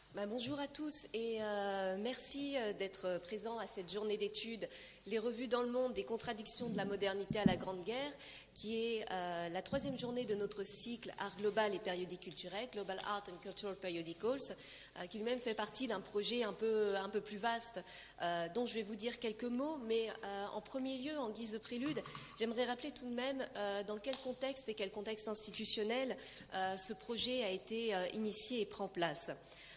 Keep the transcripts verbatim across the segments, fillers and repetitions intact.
Bah, bonjour à tous et euh, merci d'être présents à cette journée d'études « Les revues dans le monde des contradictions de la modernité à la Grande Guerre » qui est euh, la troisième journée de notre cycle Art global et périodique culturel, Global Art and Cultural Periodicals, euh, qui lui-même fait partie d'un projet un peu, un peu plus vaste euh, dont je vais vous dire quelques mots, mais euh, en premier lieu, en guise de prélude, j'aimerais rappeler tout de même euh, dans quel contexte et quel contexte institutionnel euh, ce projet a été euh, initié et prend place.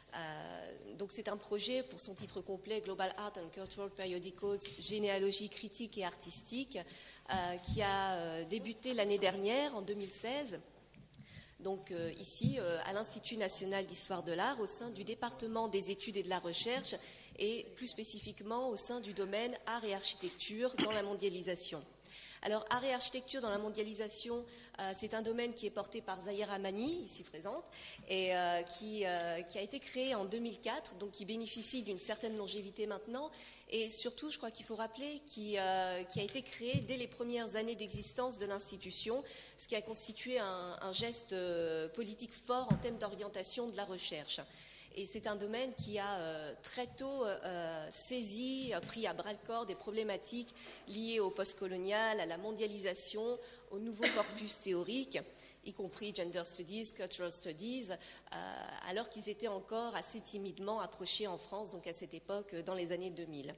Euh, donc c'est un projet, pour son titre complet, Global Art and Cultural Periodicals, généalogie critique et artistique, euh, qui a euh, débuté l'année dernière, en deux mille seize, donc euh, ici euh, à l'Institut national d'histoire de l'art, au sein du département des études et de la recherche, et plus spécifiquement au sein du domaine art et architecture dans la mondialisation. Alors, art et architecture dans la mondialisation, euh, c'est un domaine qui est porté par Zahira Mani, ici présente, et euh, qui, euh, qui a été créé en deux mille quatre, donc qui bénéficie d'une certaine longévité maintenant, et surtout, je crois qu'il faut rappeler, qui, euh, qui a été créé dès les premières années d'existence de l'institution, ce qui a constitué un, un geste euh, politique fort en termes d'orientation de la recherche. Et c'est un domaine qui a euh, très tôt euh, saisi, pris à bras-le-corps des problématiques liées au postcolonial, à la mondialisation, au nouveau corpus théorique, y compris Gender Studies, Cultural Studies, euh, alors qu'ils étaient encore assez timidement approchés en France, donc à cette époque, dans les années deux mille.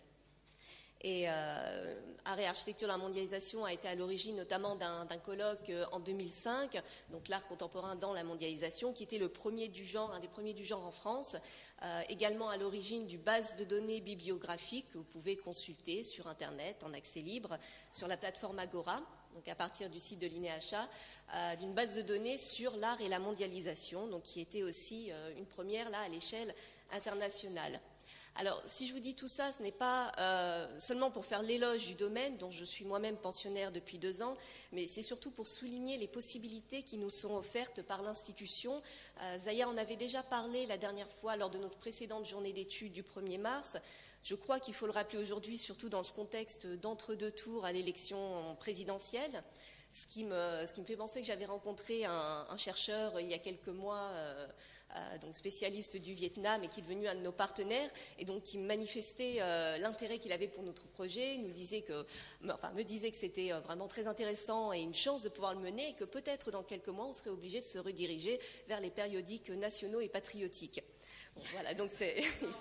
Et euh, art et architecture de la mondialisation a été à l'origine notamment d'un colloque en deux mille cinq, donc l'art contemporain dans la mondialisation, qui était le premier du genre, un des premiers du genre en France, euh, également à l'origine du base de données bibliographiques que vous pouvez consulter sur Internet en accès libre sur la plateforme Agora, donc à partir du site de l'I N E H A, euh, d'une base de données sur l'art et la mondialisation, donc qui était aussi euh, une première là à l'échelle internationale. Alors, si je vous dis tout ça, ce n'est pas euh, seulement pour faire l'éloge du domaine, dont je suis moi-même pensionnaire depuis deux ans, mais c'est surtout pour souligner les possibilités qui nous sont offertes par l'institution. Euh, Zahia en avait déjà parlé la dernière fois lors de notre précédente journée d'études du premier mars. Je crois qu'il faut le rappeler aujourd'hui, surtout dans ce contexte d'entre-deux tours à l'élection présidentielle. Ce qui, me, ce qui me fait penser que j'avais rencontré un, un chercheur il y a quelques mois, euh, euh, donc spécialiste du Vietnam et qui est devenu un de nos partenaires, et donc qui manifestait euh, l'intérêt qu'il avait pour notre projet, nous disait que, enfin, me disait que c'était vraiment très intéressant et une chance de pouvoir le mener, et que peut-être dans quelques mois on serait obligé de se rediriger vers les périodiques nationaux et patriotiques. Bon, voilà, donc c'est...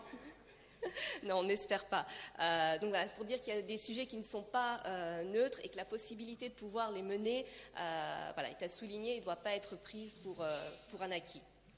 Non, on n'espère pas. Euh, donc voilà, c'est pour dire qu'il y a des sujets qui ne sont pas euh, neutres et que la possibilité de pouvoir les mener euh, voilà, est à souligner et ne doit pas être prise pour, euh, pour un acquis.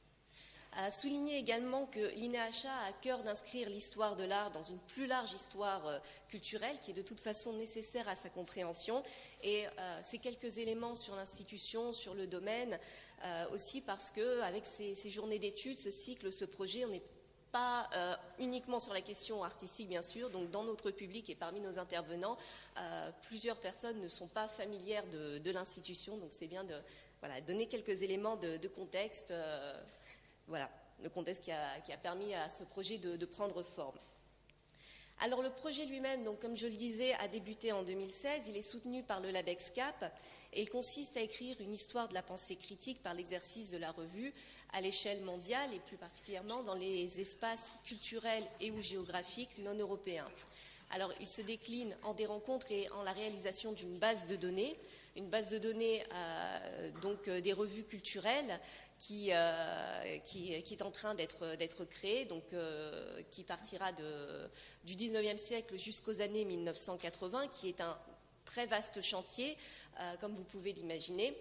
À souligner également que l'I N E H A a à cœur d'inscrire l'histoire de l'art dans une plus large histoire euh, culturelle qui est de toute façon nécessaire à sa compréhension. Et euh, ces quelques éléments sur l'institution, sur le domaine, euh, aussi parce qu'avec ces, ces journées d'études, ce cycle, ce projet, on est pas euh, uniquement sur la question artistique, bien sûr. Donc, dans notre public et parmi nos intervenants, euh, plusieurs personnes ne sont pas familières de, de l'institution. Donc, c'est bien de voilà, donner quelques éléments de, de contexte. Euh, voilà, le contexte qui a, qui a permis à ce projet de, de prendre forme. Alors, le projet lui-même, donc, comme je le disais, a débuté en deux mille seize. Il est soutenu par le LabExCap et il consiste à écrire une histoire de la pensée critique par l'exercice de la revue à l'échelle mondiale et plus particulièrement dans les espaces culturels et ou géographiques non européens. Alors, il se décline en des rencontres et en la réalisation d'une base de données, une base de données euh, donc euh, des revues culturelles qui, euh, qui, qui est en train d'être d'être créée, donc euh, qui partira de, du dix-neuvième siècle jusqu'aux années mille neuf cent quatre-vingts, qui est un très vaste chantier, euh, comme vous pouvez l'imaginer.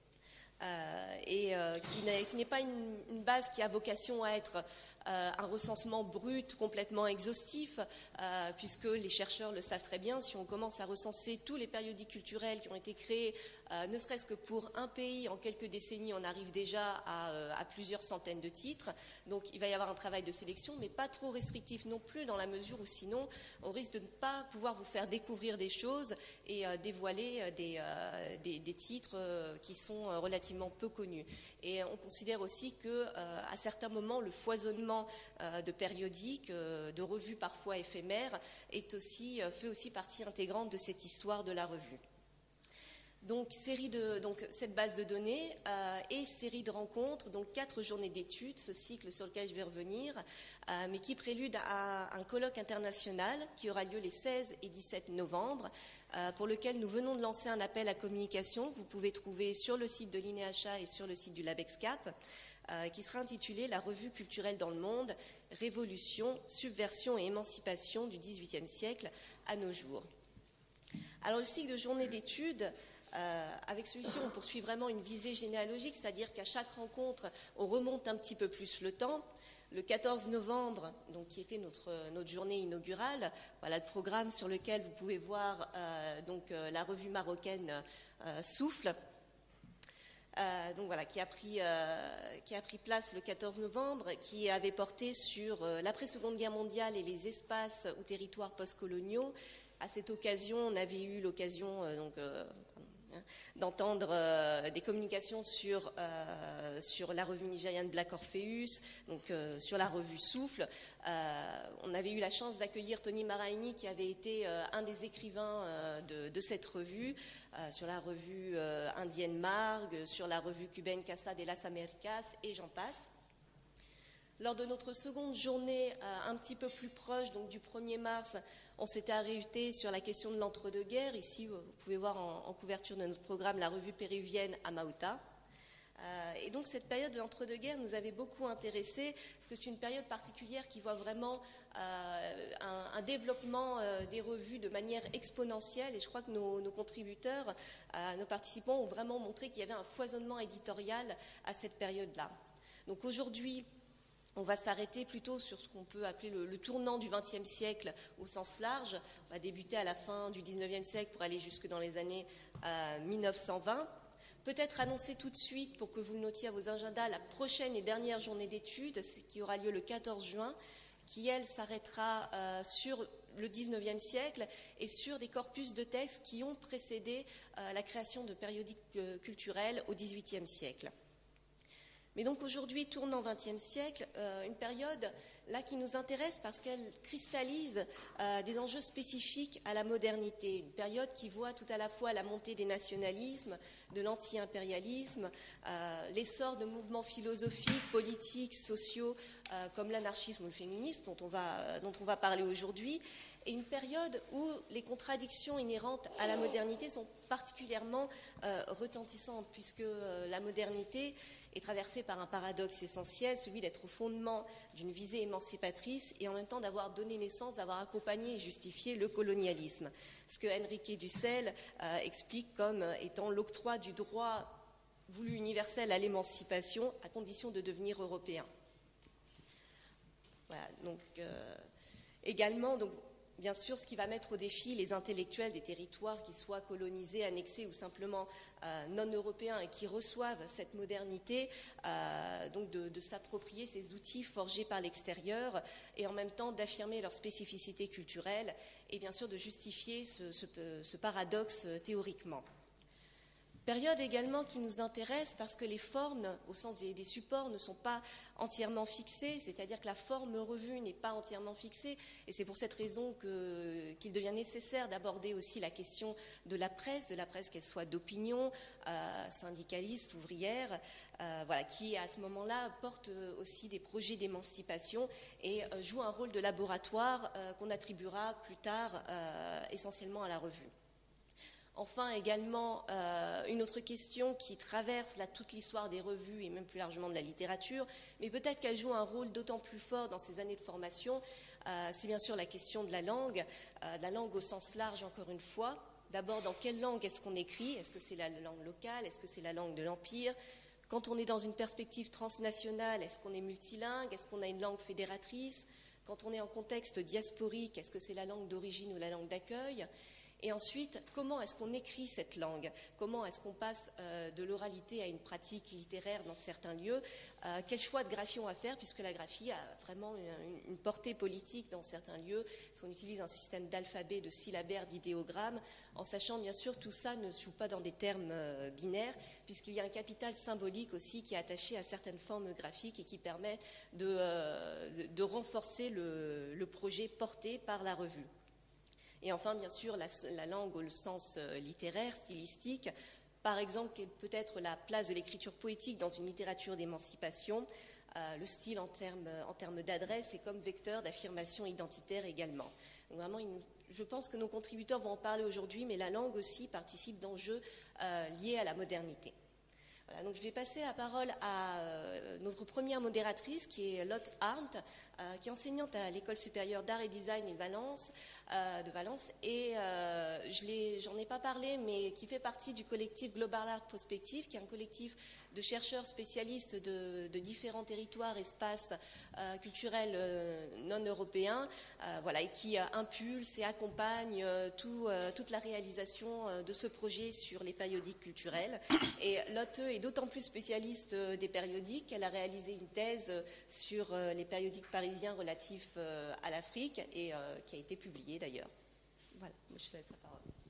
Euh, et euh, qui n'est pas une, une base qui a vocation à être euh, un recensement brut, complètement exhaustif, euh, puisque les chercheurs le savent très bien, si on commence à recenser tous les périodiques culturels qui ont été créés, euh, ne serait-ce que pour un pays, en quelques décennies, on arrive déjà à, euh, à plusieurs centaines de titres. Donc il va y avoir un travail de sélection, mais pas trop restrictif non plus, dans la mesure où sinon on risque de ne pas pouvoir vous faire découvrir des choses et euh, dévoiler des, euh, des, des titres euh, qui sont euh, relativement peu connus. Et on considère aussi que, euh, à certains moments, le foisonnement euh, de périodiques, euh, de revues parfois éphémères, est aussi, euh, fait aussi partie intégrante de cette histoire de la revue. Donc, série de, donc cette base de données euh, et série de rencontres, donc quatre journées d'études, ce cycle sur lequel je vais revenir, euh, mais qui prélude à un colloque international qui aura lieu les seize et dix-sept novembre, euh, pour lequel nous venons de lancer un appel à communication que vous pouvez trouver sur le site de l'I N E H A et sur le site du LabExCap, euh, qui sera intitulé « La revue culturelle dans le monde, révolution, subversion et émancipation du dix-huitième siècle à nos jours ». Alors, le cycle de journée d'études, Euh, avec celui-ci, on poursuit vraiment une visée généalogique, c'est-à-dire qu'à chaque rencontre, on remonte un petit peu plus le temps. Le quatorze novembre, donc, qui était notre, notre journée inaugurale, voilà le programme sur lequel vous pouvez voir euh, donc, euh, la revue marocaine euh, Souffle, euh, donc, voilà, qui, a pris, euh, qui a pris place le quatorze novembre, qui avait porté sur euh, l'après-seconde guerre mondiale et les espaces ou territoires postcoloniaux. À cette occasion, on avait eu l'occasion euh, donc, euh, d'entendre euh, des communications sur, euh, sur la revue nigériane Black Orpheus, donc euh, sur la revue Souffle. Euh, on avait eu la chance d'accueillir Tony Maraini, qui avait été euh, un des écrivains euh, de, de cette revue, euh, sur la revue euh, indienne Margue, sur la revue cubaine Casa de las Americas, et j'en passe. Lors de notre seconde journée, euh, un petit peu plus proche, donc du premier mars, on s'était arrêté sur la question de l'entre-deux-guerres. Ici, vous pouvez voir en, en couverture de notre programme la revue péruvienne Amauta. Euh, et donc, cette période de l'entre-deux-guerres nous avait beaucoup intéressés, parce que c'est une période particulière qui voit vraiment euh, un, un développement euh, des revues de manière exponentielle. Et je crois que nos, nos contributeurs, euh, nos participants ont vraiment montré qu'il y avait un foisonnement éditorial à cette période-là. Donc, aujourd'hui, on va s'arrêter plutôt sur ce qu'on peut appeler le, le tournant du vingtième siècle au sens large. On va débuter à la fin du dix-neuvième siècle pour aller jusque dans les années euh, mille neuf cent vingt. Peut-être annoncer tout de suite, pour que vous le notiez à vos agendas, la prochaine et dernière journée d'études, qui aura lieu le quatorze juin, qui, elle, s'arrêtera euh, sur le dix-neuvième siècle et sur des corpus de textes qui ont précédé euh, la création de périodiques euh, culturels au dix-huitième siècle. Mais donc aujourd'hui, tournant vingtième siècle, euh, une période là qui nous intéresse parce qu'elle cristallise euh, des enjeux spécifiques à la modernité. Une période qui voit tout à la fois la montée des nationalismes, de l'anti-impérialisme, euh, l'essor de mouvements philosophiques, politiques, sociaux, euh, comme l'anarchisme ou le féminisme, dont on va, euh, dont on va parler aujourd'hui, et une période où les contradictions inhérentes à la modernité sont particulièrement euh, retentissantes, puisque euh, la modernité est traversée par un paradoxe essentiel, celui d'être au fondement d'une visée émancipatrice et en même temps d'avoir donné naissance, d'avoir accompagné et justifié le colonialisme. Ce que Enrique Dussel euh, explique comme étant l'octroi du droit voulu universel à l'émancipation à condition de devenir européen. Voilà, donc euh, également, donc, bien sûr, ce qui va mettre au défi les intellectuels des territoires qui soient colonisés, annexés ou simplement euh, non européens et qui reçoivent cette modernité, euh, donc de, de s'approprier ces outils forgés par l'extérieur et en même temps d'affirmer leur spécificité culturelle et bien sûr de justifier ce, ce, ce paradoxe théoriquement. Période également qui nous intéresse parce que les formes, au sens des, des supports, ne sont pas entièrement fixées, c'est-à-dire que la forme revue n'est pas entièrement fixée, et c'est pour cette raison que, qu'il devient nécessaire d'aborder aussi la question de la presse, de la presse qu'elle soit d'opinion, euh, syndicaliste, ouvrière, euh, voilà, qui à ce moment-là porte aussi des projets d'émancipation et euh, joue un rôle de laboratoire euh, qu'on attribuera plus tard euh, essentiellement à la revue. Enfin, également, euh, une autre question qui traverse là, toute l'histoire des revues et même plus largement de la littérature, mais peut-être qu'elle joue un rôle d'autant plus fort dans ces années de formation, euh, c'est bien sûr la question de la langue, euh, de la langue au sens large encore une fois. D'abord, dans quelle langue est-ce qu'on écrit? Est-ce que c'est la langue locale? Est-ce que c'est la langue de l'Empire? Quand on est dans une perspective transnationale, est-ce qu'on est multilingue? Est-ce qu'on a une langue fédératrice? Quand on est en contexte diasporique, est-ce que c'est la langue d'origine ou la langue d'accueil? Et ensuite, comment est-ce qu'on écrit cette langue? Comment est-ce qu'on passe euh, de l'oralité à une pratique littéraire dans certains lieux? euh, Quel choix de graphie on va faire, puisque la graphie a vraiment une, une portée politique dans certains lieux? Est-ce qu'on utilise un système d'alphabet, de syllabaire, d'idéogrammes? En sachant, bien sûr, tout ça ne se joue pas dans des termes euh, binaires, puisqu'il y a un capital symbolique aussi qui est attaché à certaines formes graphiques et qui permet de, euh, de, de renforcer le, le projet porté par la revue. Et enfin, bien sûr, la, la langue au sens littéraire, stylistique, par exemple, peut-être la place de l'écriture poétique dans une littérature d'émancipation, euh, le style en termes en termes d'adresse et comme vecteur d'affirmation identitaire également. Donc vraiment, une, je pense que nos contributeurs vont en parler aujourd'hui, mais la langue aussi participe d'enjeux euh, liés à la modernité. Voilà, donc je vais passer la parole à euh, notre première modératrice, qui est Lotte Arndt, euh, qui est enseignante à l'École supérieure d'art et design de Valence, euh, de Valence et euh, je j'en ai pas parlé, mais qui fait partie du collectif Global Art Prospective, qui est un collectif de chercheurs spécialistes de, de différents territoires, espaces euh, culturels euh, non européens, euh, voilà, et qui euh, impulse et accompagne euh, tout, euh, toute la réalisation euh, de ce projet sur les périodiques culturels. Et Lotte est d'autant plus spécialiste euh, des périodiques qu'elle a réalisé une thèse sur euh, les périodiques parisiens relatifs euh, à l'Afrique et euh, qui a été publiée d'ailleurs. Voilà, je te laisse la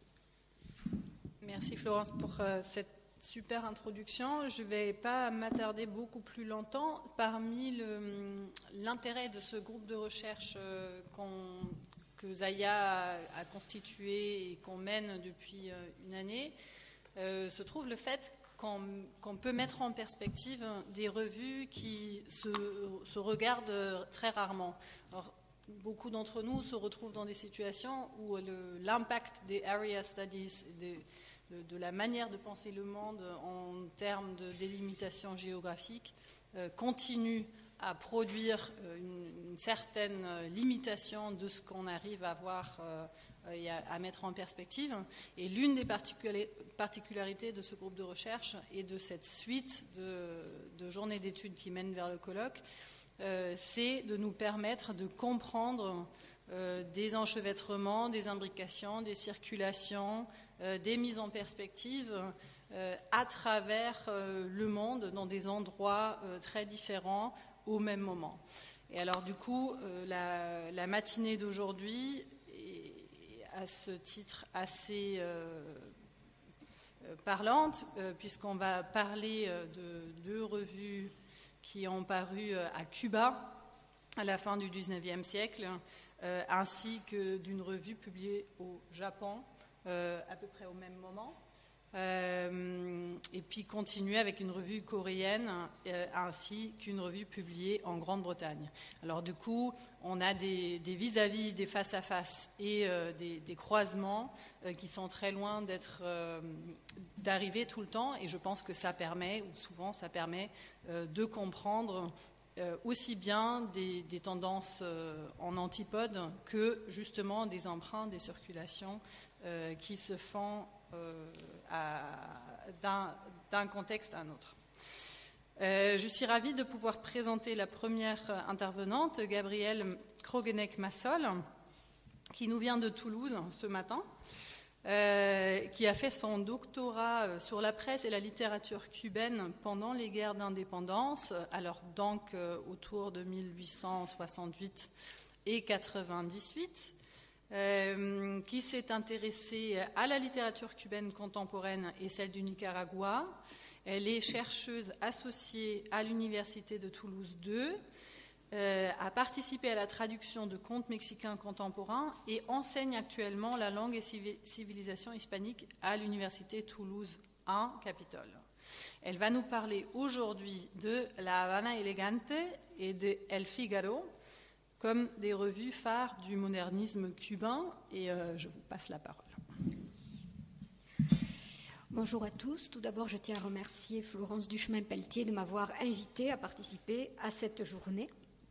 parole. Merci Florence pour euh, cette super introduction. Je ne vais pas m'attarder beaucoup plus longtemps. Parmi le, l'intérêt de ce groupe de recherche euh, qu'on, que Zaya a, a constitué et qu'on mène depuis euh, une année, euh, se trouve le fait qu'on, qu'on peut mettre en perspective des revues qui se, se regardent très rarement. Alors, beaucoup d'entre nous se retrouvent dans des situations où le, l'impact des area studies, des, de, de la manière de penser le monde en termes de délimitation géographique euh, continue à produire une, une certaine limitation de ce qu'on arrive à voir euh, et à, à mettre en perspective. Et l'une des particularités de ce groupe de recherche et de cette suite de, de journées d'études qui mènent vers le colloque, euh, c'est de nous permettre de comprendre euh, des enchevêtrements, des imbrications, des circulations, euh, des mises en perspective euh, à travers euh, le monde dans des endroits euh, très différents au même moment. Et alors du coup, euh, la, la matinée d'aujourd'hui est à ce titre assez euh, euh, parlante, euh, puisqu'on va parler euh, de deux revues qui ont paru euh, à Cuba à la fin du dix-neuvième siècle, euh, ainsi que d'une revue publiée au Japon euh, à peu près au même moment. Euh, et puis continuer avec une revue coréenne euh, ainsi qu'une revue publiée en Grande-Bretagne. Alors du coup, on a des, des vis-à-vis, des face-à-face et euh, des, des croisements euh, qui sont très loin d'être, euh, d'arriver tout le temps, et je pense que ça permet, ou souvent ça permet, euh, de comprendre euh, aussi bien des, des tendances euh, en antipode que justement des emprunts, des circulations euh, qui se font Euh, à, d'un, d'un contexte à un autre. Euh, je suis ravie de pouvoir présenter la première intervenante, Gabrielle Krogenek-Massol, qui nous vient de Toulouse ce matin, euh, qui a fait son doctorat sur la presse et la littérature cubaine pendant les guerres d'indépendance, alors donc euh, autour de mille huit cent soixante-huit et quatre-vingt-dix-huit. Euh, qui s'est intéressée à la littérature cubaine contemporaine et celle du Nicaragua. Elle est chercheuse associée à l'Université de Toulouse deux, euh, a participé à la traduction de contes mexicains contemporains et enseigne actuellement la langue et civilisation hispanique à l'Université Toulouse un, Capitole. Elle va nous parler aujourd'hui de La Habana Elegante et de El Figaro, comme des revues phares du modernisme cubain, et euh, je vous passe la parole. Bonjour à tous. Tout d'abord, je tiens à remercier Florence Duchemin-Pelletier de m'avoir invitée à participer à cette journée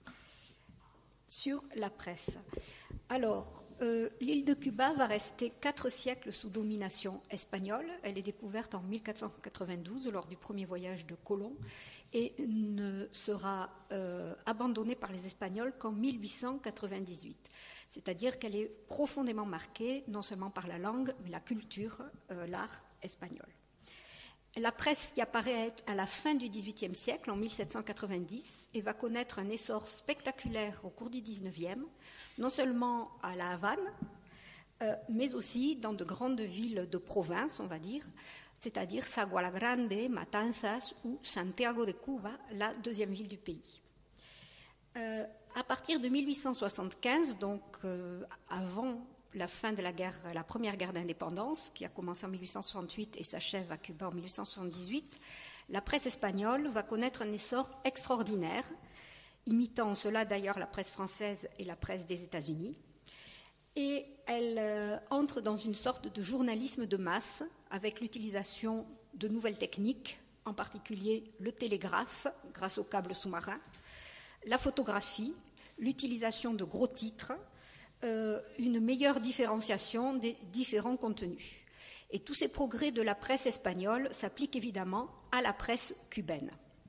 sur la presse. Alors, euh, l'île de Cuba va rester quatre siècles sous domination espagnole. Elle est découverte en mille quatre cent quatre-vingt-douze lors du premier voyage de Colomb et ne sera euh, abandonnée par les Espagnols qu'en mille huit cent quatre-vingt-dix-huit. C'est-à-dire qu'elle est profondément marquée non seulement par la langue, mais la culture, euh, l'art espagnol. La presse y apparaît à la fin du dix-huitième siècle, en mille sept cent quatre-vingt-dix, et va connaître un essor spectaculaire au cours du dix-neuvième, non seulement à La Havane, euh, mais aussi dans de grandes villes de province, on va dire, c'est-à-dire Saguala Grande, Matanzas ou Santiago de Cuba, la deuxième ville du pays. Euh, à partir de mille huit cent soixante-quinze, donc euh, avant la fin de la, guerre, la première guerre d'indépendance, qui a commencé en mille huit cent soixante-huit et s'achève à Cuba en mille huit cent soixante-dix-huit, la presse espagnole va connaître un essor extraordinaire, imitant en cela d'ailleurs la presse française et la presse des États-Unis. Et elle euh, entre dans une sorte de journalisme de masse avec l'utilisation de nouvelles techniques, en particulier le télégraphe grâce aux câbles sous-marins, la photographie, l'utilisation de gros titres, euh, une meilleure différenciation des différents contenus. Et tous ces progrès de la presse espagnole s'appliquent évidemment à la presse cubaine.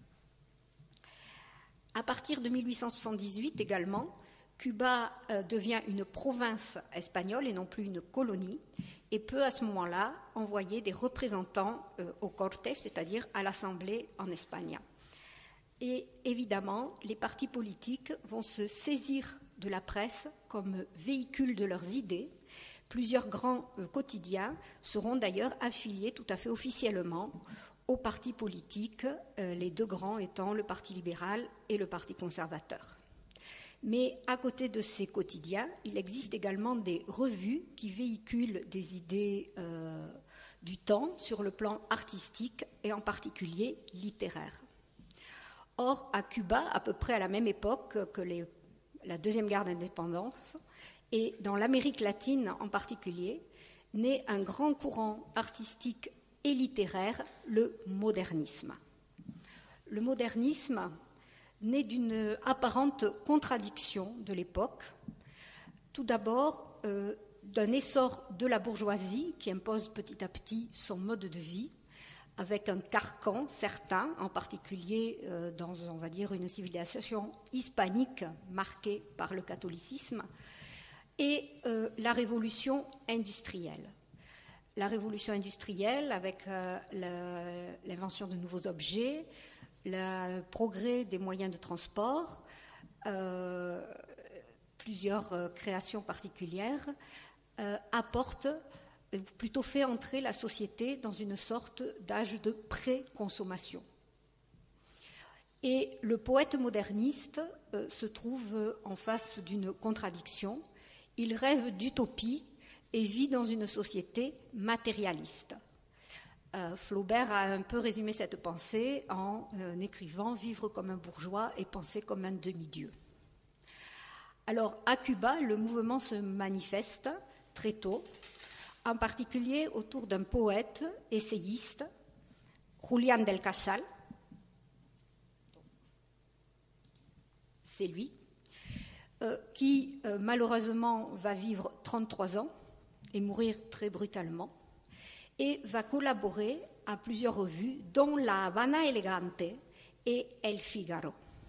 À partir de mille huit cent soixante-dix-huit également, Cuba euh, devient une province espagnole et non plus une colonie, et peut à ce moment-là envoyer des représentants euh, au Cortes, c'est-à-dire à l'Assemblée en Espagne. Et évidemment, les partis politiques vont se saisir de la presse comme véhicule de leurs idées. Plusieurs grands euh, quotidiens seront d'ailleurs affiliés tout à fait officiellement aux partis politiques, euh, les deux grands étant le Parti libéral et le Parti conservateur. Mais à côté de ces quotidiens, il existe également des revues qui véhiculent des idées euh, du temps sur le plan artistique et en particulier littéraire. Or, à Cuba, à peu près à la même époque que les, la Deuxième Guerre d'indépendance, et dans l'Amérique latine en particulier, naît un grand courant artistique et littéraire, le modernisme. Le modernisme naît d'une apparente contradiction de l'époque. Tout d'abord, euh, d'un essor de la bourgeoisie qui impose petit à petit son mode de vie, avec un carcan certain, en particulier euh, dans, on va dire, une civilisation hispanique marquée par le catholicisme, et euh, la révolution industrielle. La révolution industrielle avec euh, la, l'invention de nouveaux objets, le progrès des moyens de transport, euh, plusieurs euh, créations particulières, euh, apportent, euh, plutôt fait entrer la société dans une sorte d'âge de pré-consommation. Et le poète moderniste euh, se trouve en face d'une contradiction. Il rêve d'utopie et vit dans une société matérialiste. Euh, Flaubert a un peu résumé cette pensée en euh, écrivant « Vivre comme un bourgeois et penser comme un demi-dieu ». Alors, à Cuba, le mouvement se manifeste très tôt, en particulier autour d'un poète, essayiste, Julián del Casal. C'est lui, euh, qui euh, malheureusement va vivre trente-trois ans et mourir très brutalement, et va collaborer à plusieurs revues, dont La Habana Elegante et El Figaro.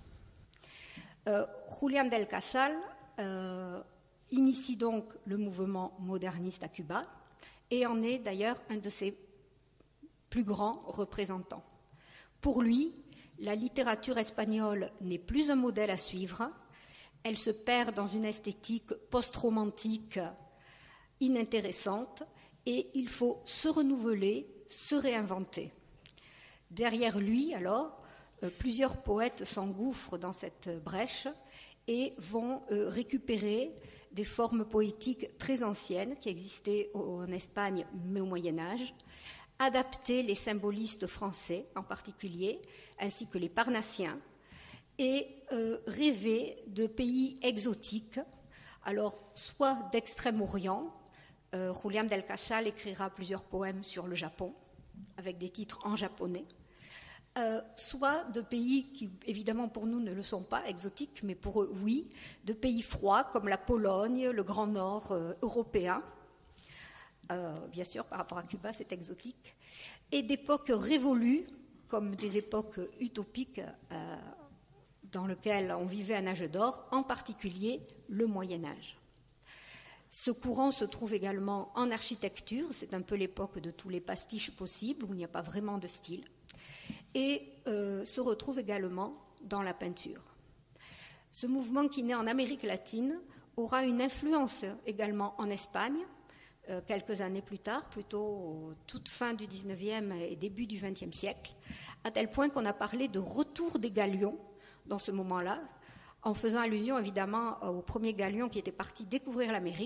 Euh, Julián del Casal euh, initie donc le mouvement moderniste à Cuba et en est d'ailleurs un de ses plus grands représentants. Pour lui, la littérature espagnole n'est plus un modèle à suivre, elle se perd dans une esthétique post-romantique inintéressante, et il faut se renouveler, se réinventer. Derrière lui, alors, euh, plusieurs poètes s'engouffrent dans cette brèche et vont euh, récupérer des formes poétiques très anciennes qui existaient au, en Espagne, mais au Moyen-Âge, adapter les symbolistes français en particulier, ainsi que les parnassiens, et euh, rêver de pays exotiques, alors soit d'Extrême-Orient. Euh, Julián del Casal écrira plusieurs poèmes sur le Japon, avec des titres en japonais, euh, soit de pays qui, évidemment, pour nous ne le sont pas exotiques, mais pour eux, oui, de pays froids comme la Pologne, le Grand Nord euh, européen. Euh, bien sûr, par rapport à Cuba, c'est exotique. Et d'époques révolues, comme des époques utopiques euh, dans lesquelles on vivait un âge d'or, en particulier le Moyen-Âge. Ce courant se trouve également en architecture, c'est un peu l'époque de tous les pastiches possibles, où il n'y a pas vraiment de style, et euh, se retrouve également dans la peinture. Ce mouvement qui naît en Amérique latine aura une influence également en Espagne, euh, quelques années plus tard, plutôt toute fin du dix-neuvième et début du vingtième siècle, à tel point qu'on a parlé de retour des galions dans ce moment-là, en faisant allusion évidemment aux premiers galions qui étaient partis découvrir l'Amérique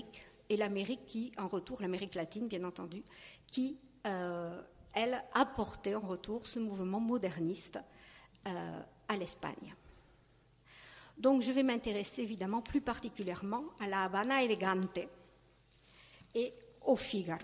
et l'Amérique qui, en retour, l'Amérique latine, bien entendu, qui, euh, elle, apportait en retour ce mouvement moderniste euh, à l'Espagne. Donc, je vais m'intéresser évidemment plus particulièrement à la Habana Elegante et au Figaro.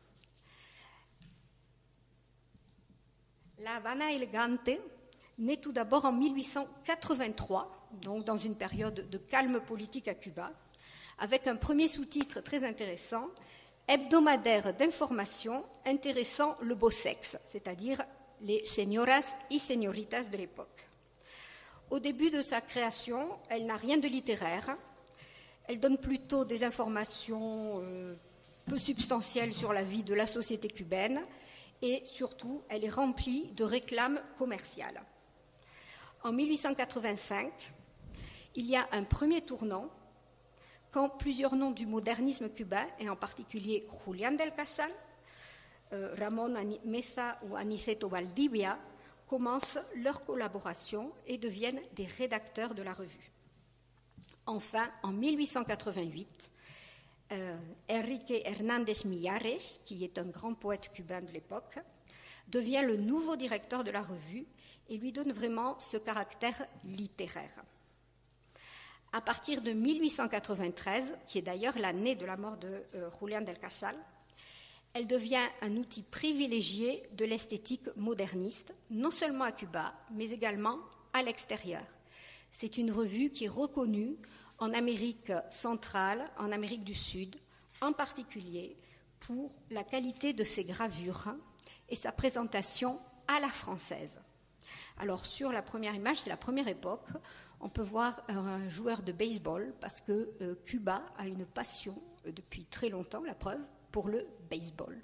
La Habana Elegante naît tout d'abord en mille huit cent quatre-vingt-trois, donc dans une période de calme politique à Cuba, avec un premier sous-titre très intéressant, hebdomadaire d'information intéressant le beau sexe, c'est-à-dire les señoras y señoritas de l'époque. Au début de sa création, elle n'a rien de littéraire, elle donne plutôt des informations euh, peu substantielles sur la vie de la société cubaine, et surtout, elle est remplie de réclames commerciales. En mille huit cent quatre-vingt-cinq, il y a un premier tournant quand plusieurs noms du modernisme cubain, et en particulier Julián del Casal, euh, Ramón Meza ou Aniceto Valdivia, commencent leur collaboration et deviennent des rédacteurs de la revue. Enfin, en mille huit cent quatre-vingt-huit, euh, Enrique Hernández Millares, qui est un grand poète cubain de l'époque, devient le nouveau directeur de la revue et lui donne vraiment ce caractère littéraire. À partir de mille huit cent quatre-vingt-treize, qui est d'ailleurs l'année de la mort de euh, Julián del Casal, elle devient un outil privilégié de l'esthétique moderniste, non seulement à Cuba, mais également à l'extérieur. C'est une revue qui est reconnue en Amérique centrale, en Amérique du Sud, en particulier pour la qualité de ses gravures et sa présentation à la française. Alors, sur la première image, c'est la première époque, on peut voir un joueur de baseball parce que euh, Cuba a une passion euh, depuis très longtemps, la preuve, pour le baseball.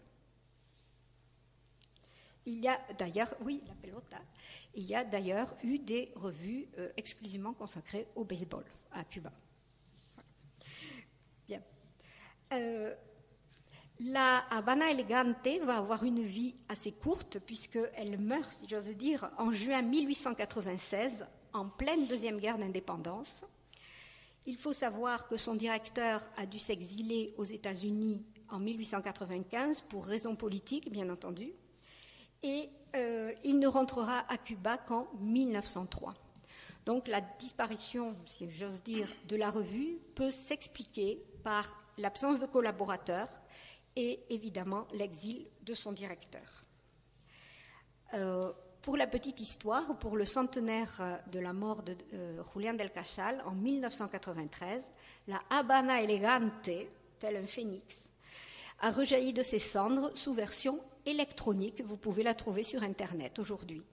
Il y a d'ailleurs, oui, la pelota, il y a d'ailleurs eu des revues euh, exclusivement consacrées au baseball à Cuba. Voilà. Bien. Euh, La Habana Elegante va avoir une vie assez courte puisqu'elle meurt, si j'ose dire, en juin mille huit cent quatre-vingt-seize, en pleine Deuxième Guerre d'indépendance. Il faut savoir que son directeur a dû s'exiler aux États-Unis en mille huit cent quatre-vingt-quinze pour raisons politiques, bien entendu, et euh, il ne rentrera à Cuba qu'en mille neuf cent trois. Donc la disparition, si j'ose dire, de la revue peut s'expliquer par l'absence de collaborateurs et évidemment l'exil de son directeur. Euh, pour la petite histoire, pour le centenaire de la mort de euh, Julián del Casal en mille neuf cent quatre-vingt-treize, la Habana Elegante, tel un phénix, a rejailli de ses cendres sous version électronique. Vous pouvez la trouver sur Internet aujourd'hui.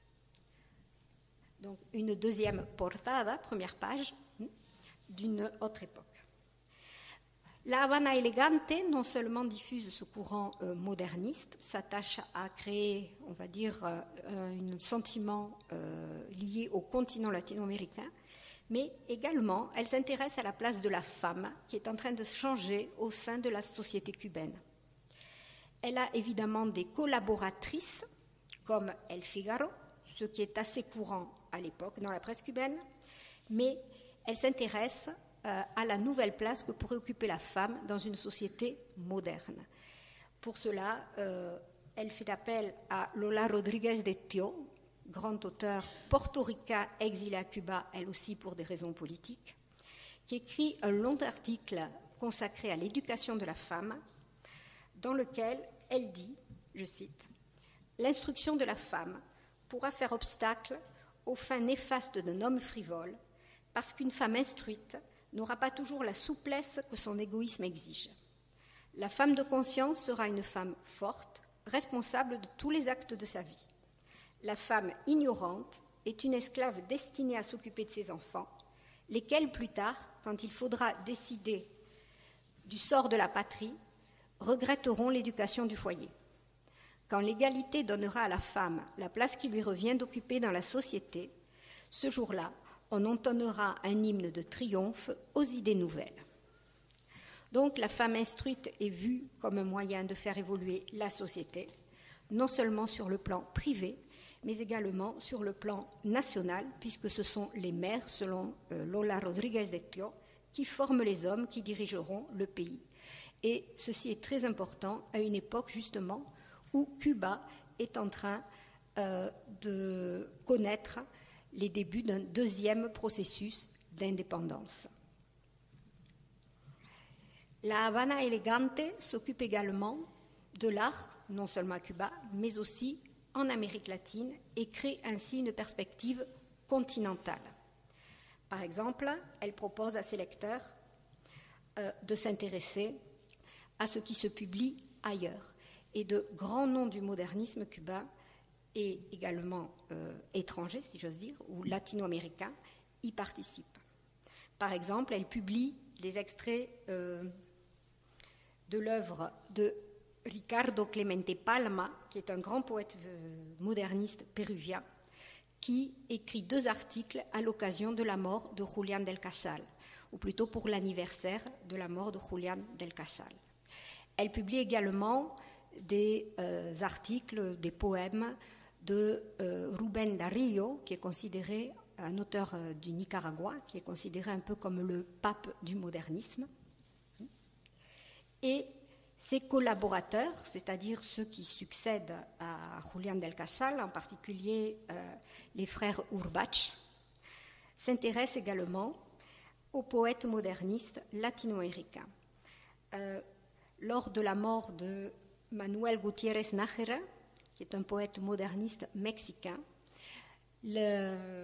Donc une deuxième portada, première page, d'une autre époque. La Habana Elegante non seulement diffuse ce courant euh, moderniste, s'attache à créer, on va dire, euh, un sentiment euh, lié au continent latino-américain, mais également elle s'intéresse à la place de la femme qui est en train de changer au sein de la société cubaine. Elle a évidemment des collaboratrices comme El Figaro, ce qui est assez courant à l'époque dans la presse cubaine, mais elle s'intéresse à la nouvelle place que pourrait occuper la femme dans une société moderne. Pour cela, euh, elle fait appel à Lola Rodríguez de Tio, grand auteur portoricain exilé à Cuba, elle aussi pour des raisons politiques, qui écrit un long article consacré à l'éducation de la femme, dans lequel elle dit, je cite, « L'instruction de la femme pourra faire obstacle aux fins néfastes d'un homme frivole, parce qu'une femme instruite n'aura pas toujours la souplesse que son égoïsme exige. La femme de conscience sera une femme forte, responsable de tous les actes de sa vie. La femme ignorante est une esclave destinée à s'occuper de ses enfants, lesquels plus tard, quand il faudra décider du sort de la patrie, regretteront l'éducation du foyer. Quand l'égalité donnera à la femme la place qui lui revient d'occuper dans la société, ce jour-là, on entonnera un hymne de triomphe aux idées nouvelles. » Donc la femme instruite est vue comme un moyen de faire évoluer la société, non seulement sur le plan privé, mais également sur le plan national, puisque ce sont les mères, selon euh, Lola Rodríguez de Tio, qui forment les hommes qui dirigeront le pays. Et ceci est très important à une époque justement où Cuba est en train euh, de connaître les débuts d'un deuxième processus d'indépendance. La Habana Elegante s'occupe également de l'art, non seulement à Cuba, mais aussi en Amérique latine, et crée ainsi une perspective continentale. Par exemple, elle propose à ses lecteurs euh, de s'intéresser à ce qui se publie ailleurs. Et de grands noms du modernisme cubain et également euh, étrangers, si j'ose dire, ou latino-américains, y participent. Par exemple, elle publie des extraits euh, de l'œuvre de Ricardo Clemente Palma, qui est un grand poète euh, moderniste péruvien, qui écrit deux articles à l'occasion de la mort de Julián del Casal, ou plutôt pour l'anniversaire de la mort de Julián del Casal. Elle publie également des euh, articles, des poèmes de euh, Rubén Darío, qui est considéré un auteur euh, du Nicaragua, qui est considéré un peu comme le pape du modernisme. Et ses collaborateurs, c'est-à-dire ceux qui succèdent à Julián del Casal, en particulier euh, les frères Urbach, s'intéressent également aux poètes modernistes latino-américains. Euh, lors de la mort de Manuel Gutiérrez Nájera, qui est un poète moderniste mexicain, le,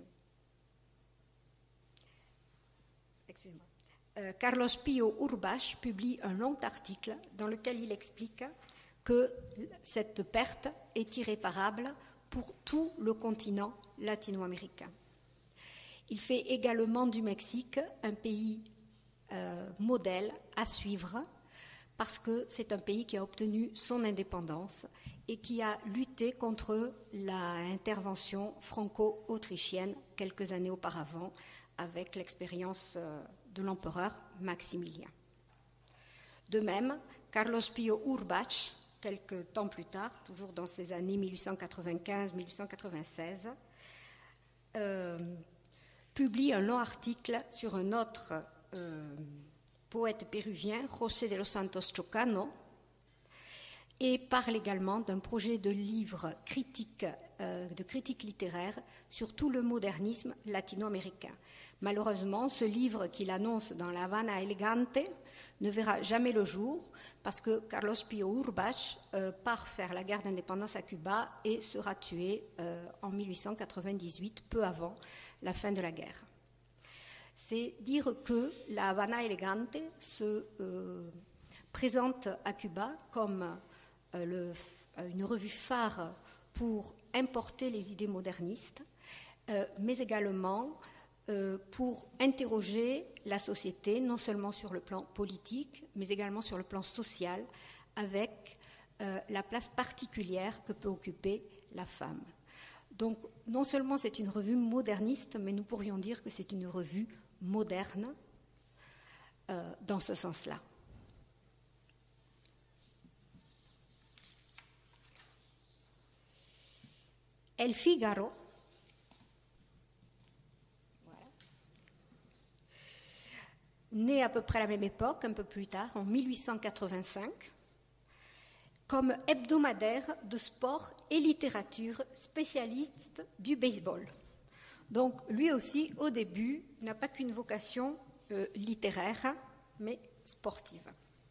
excusez-moi, euh, Carlos Pío Urbach publie un long article dans lequel il explique que cette perte est irréparable pour tout le continent latino-américain. Il fait également du Mexique un pays euh, modèle à suivre, parce que c'est un pays qui a obtenu son indépendance et qui a lutté contre l'intervention franco-autrichienne quelques années auparavant avec l'expérience de l'empereur Maximilien. De même, Carlos Pío Urbach, quelques temps plus tard, toujours dans ces années mille huit cent quatre-vingt-quinze mille huit cent quatre-vingt-seize, euh, publie un long article sur un autre euh, poète péruvien, José de los Santos Chocano, et parle également d'un projet de livre critique, euh, de critique littéraire sur tout le modernisme latino-américain. Malheureusement, ce livre qu'il annonce dans La Habana Elegante ne verra jamais le jour parce que Carlos Pío Urbach euh, part faire la guerre d'indépendance à Cuba et sera tué euh, en mille huit cent quatre-vingt-dix-huit, peu avant la fin de la guerre. C'est dire que la Habana Elegante se euh, présente à Cuba comme euh, le, une revue phare pour importer les idées modernistes, euh, mais également euh, pour interroger la société, non seulement sur le plan politique, mais également sur le plan social, avec euh, la place particulière que peut occuper la femme. Donc, non seulement c'est une revue moderniste, mais nous pourrions dire que c'est une revue moderne euh, dans ce sens-là. El Figaro, voilà, né à peu près à la même époque, un peu plus tard, en mille huit cent quatre-vingt-cinq, comme hebdomadaire de sport et littérature spécialiste du baseball. Donc, lui aussi, au début, n'a pas qu'une vocation euh, littéraire, mais sportive.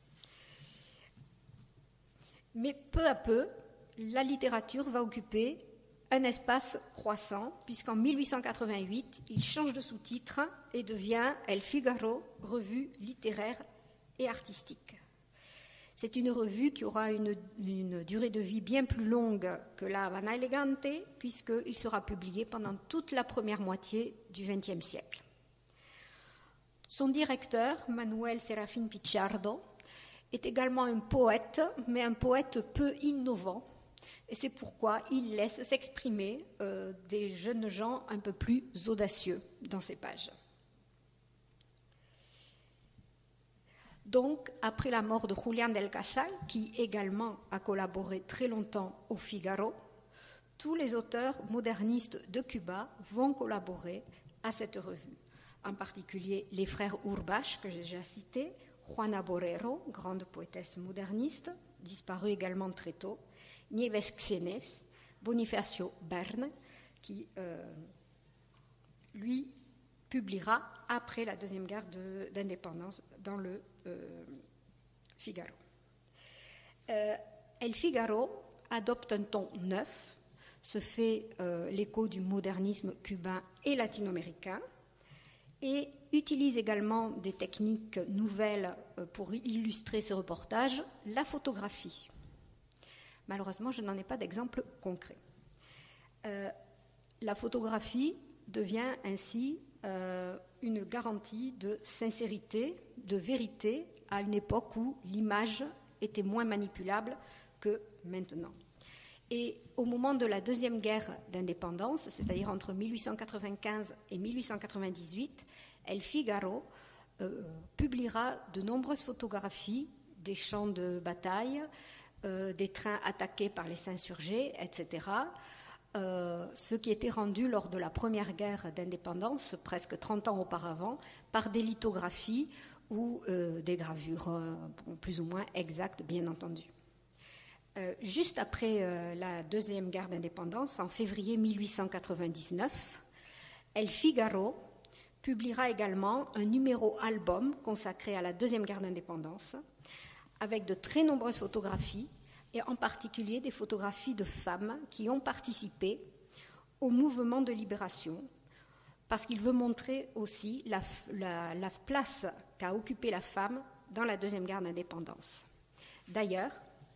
Mais peu à peu, la littérature va occuper un espace croissant, puisqu'en mille huit cent quatre-vingt-huit, il change de sous-titre et devient El Figaro, revue littéraire et artistique. C'est une revue qui aura une, une durée de vie bien plus longue que la Habana Elegante, puisqu'il sera publié pendant toute la première moitié du vingtième siècle. Son directeur, Manuel Serafín Pichardo, est également un poète, mais un poète peu innovant, et c'est pourquoi il laisse s'exprimer euh, des jeunes gens un peu plus audacieux dans ses pages. Donc, après la mort de Julián del Casal, qui également a collaboré très longtemps au Figaro, tous les auteurs modernistes de Cuba vont collaborer à cette revue. En particulier les frères Urbach, que j'ai déjà cités, Juana Borrero, grande poétesse moderniste, disparue également très tôt, Nieves Xenes, Bonifacio Bern, qui, euh, lui, publiera après la Deuxième Guerre de, d'indépendance dans le euh, Figaro. Euh, El Figaro adopte un ton neuf, se fait euh, l'écho du modernisme cubain et latino-américain, et utilise également des techniques nouvelles euh, pour illustrer ses reportages, la photographie. Malheureusement, je n'en ai pas d'exemple concret. Euh, la photographie devient ainsi euh, une garantie de sincérité, de vérité, à une époque où l'image était moins manipulable que maintenant. Et au moment de la Deuxième Guerre d'indépendance, c'est-à-dire entre mille huit cent quatre-vingt-quinze et mille huit cent quatre-vingt-dix-huit, El Figaro euh, publiera de nombreuses photographies des champs de bataille, euh, des trains attaqués par les insurgés, et cetera, euh, ce qui était rendu lors de la Première Guerre d'indépendance, presque trente ans auparavant, par des lithographies ou euh, des gravures euh, plus ou moins exactes, bien entendu. Euh, juste après euh, la Deuxième Guerre d'indépendance, en février mille huit cent quatre-vingt-dix-neuf, El Figaro publiera également un numéro-album consacré à la Deuxième Guerre d'indépendance, avec de très nombreuses photographies, et en particulier des photographies de femmes qui ont participé au mouvement de libération, parce qu'il veut montrer aussi la, la, la place qu'a occupée la femme dans la Deuxième Guerre d'indépendance. D'ailleurs,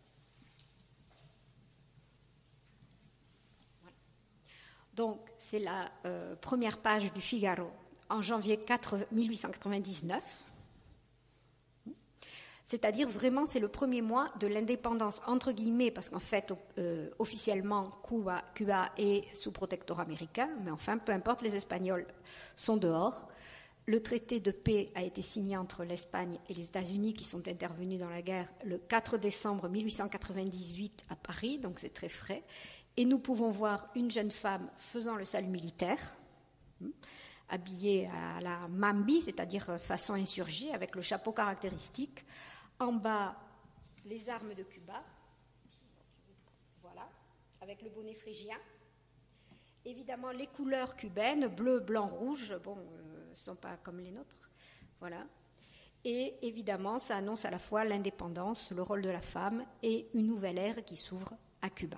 donc c'est la euh, première page du Figaro en janvier mille huit cent quatre-vingt-dix-neuf, c'est-à-dire vraiment c'est le premier mois de l'indépendance entre guillemets, parce qu'en fait euh, officiellement Cuba, Cuba est sous protectorat américain, mais enfin peu importe, les Espagnols sont dehors. Le traité de paix a été signé entre l'Espagne et les États-Unis qui sont intervenus dans la guerre le quatre décembre mille huit cent quatre-vingt-dix-huit à Paris, donc c'est très frais, et nous pouvons voir une jeune femme faisant le salut militaire, habillée à la mambi, c'est-à-dire façon insurgée, avec le chapeau caractéristique. En bas, les armes de Cuba, voilà, avec le bonnet phrygien. Évidemment, les couleurs cubaines, bleu, blanc, rouge, bon, ne euh, sont pas comme les nôtres, voilà. Et évidemment, ça annonce à la fois l'indépendance, le rôle de la femme et une nouvelle ère qui s'ouvre à Cuba.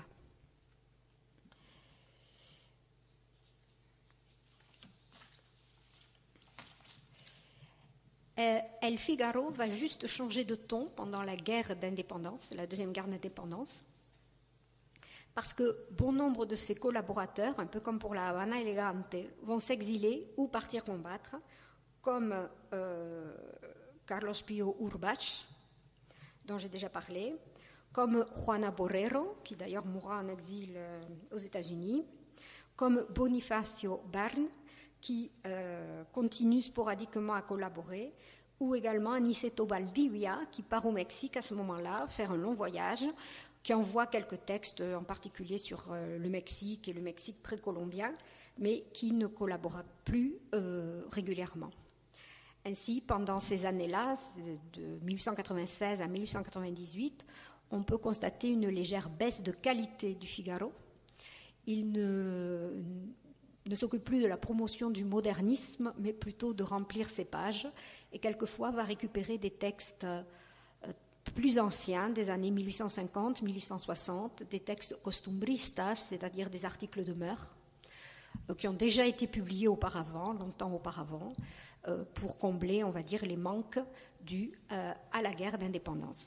Euh, El Figaro va juste changer de ton pendant la guerre d'indépendance, la deuxième guerre d'indépendance, parce que bon nombre de ses collaborateurs, un peu comme pour la Habana Elegante, vont s'exiler ou partir combattre, comme euh, Carlos Pío Urbach, dont j'ai déjà parlé, comme Juana Borrero, qui d'ailleurs mourra en exil euh, aux États-Unis, comme Bonifacio Bern, qui euh, continue sporadiquement à collaborer, ou également Aniceto Valdivia, qui part au Mexique à ce moment-là, faire un long voyage, qui envoie quelques textes, en particulier sur euh, le Mexique et le Mexique précolombien, mais qui ne collabora plus euh, régulièrement. Ainsi, pendant ces années-là, de mille huit cent quatre-vingt-seize à mille huit cent quatre-vingt-dix-huit, on peut constater une légère baisse de qualité du Figaro. Il ne... ne s'occupe plus de la promotion du modernisme, mais plutôt de remplir ses pages, et quelquefois va récupérer des textes euh, plus anciens, des années mille huit cent cinquante, mille huit cent soixante, des textes costumbristas, c'est-à-dire des articles de mœurs, euh, qui ont déjà été publiés auparavant, longtemps auparavant, euh, pour combler, on va dire, les manques dus euh, à la guerre d'indépendance.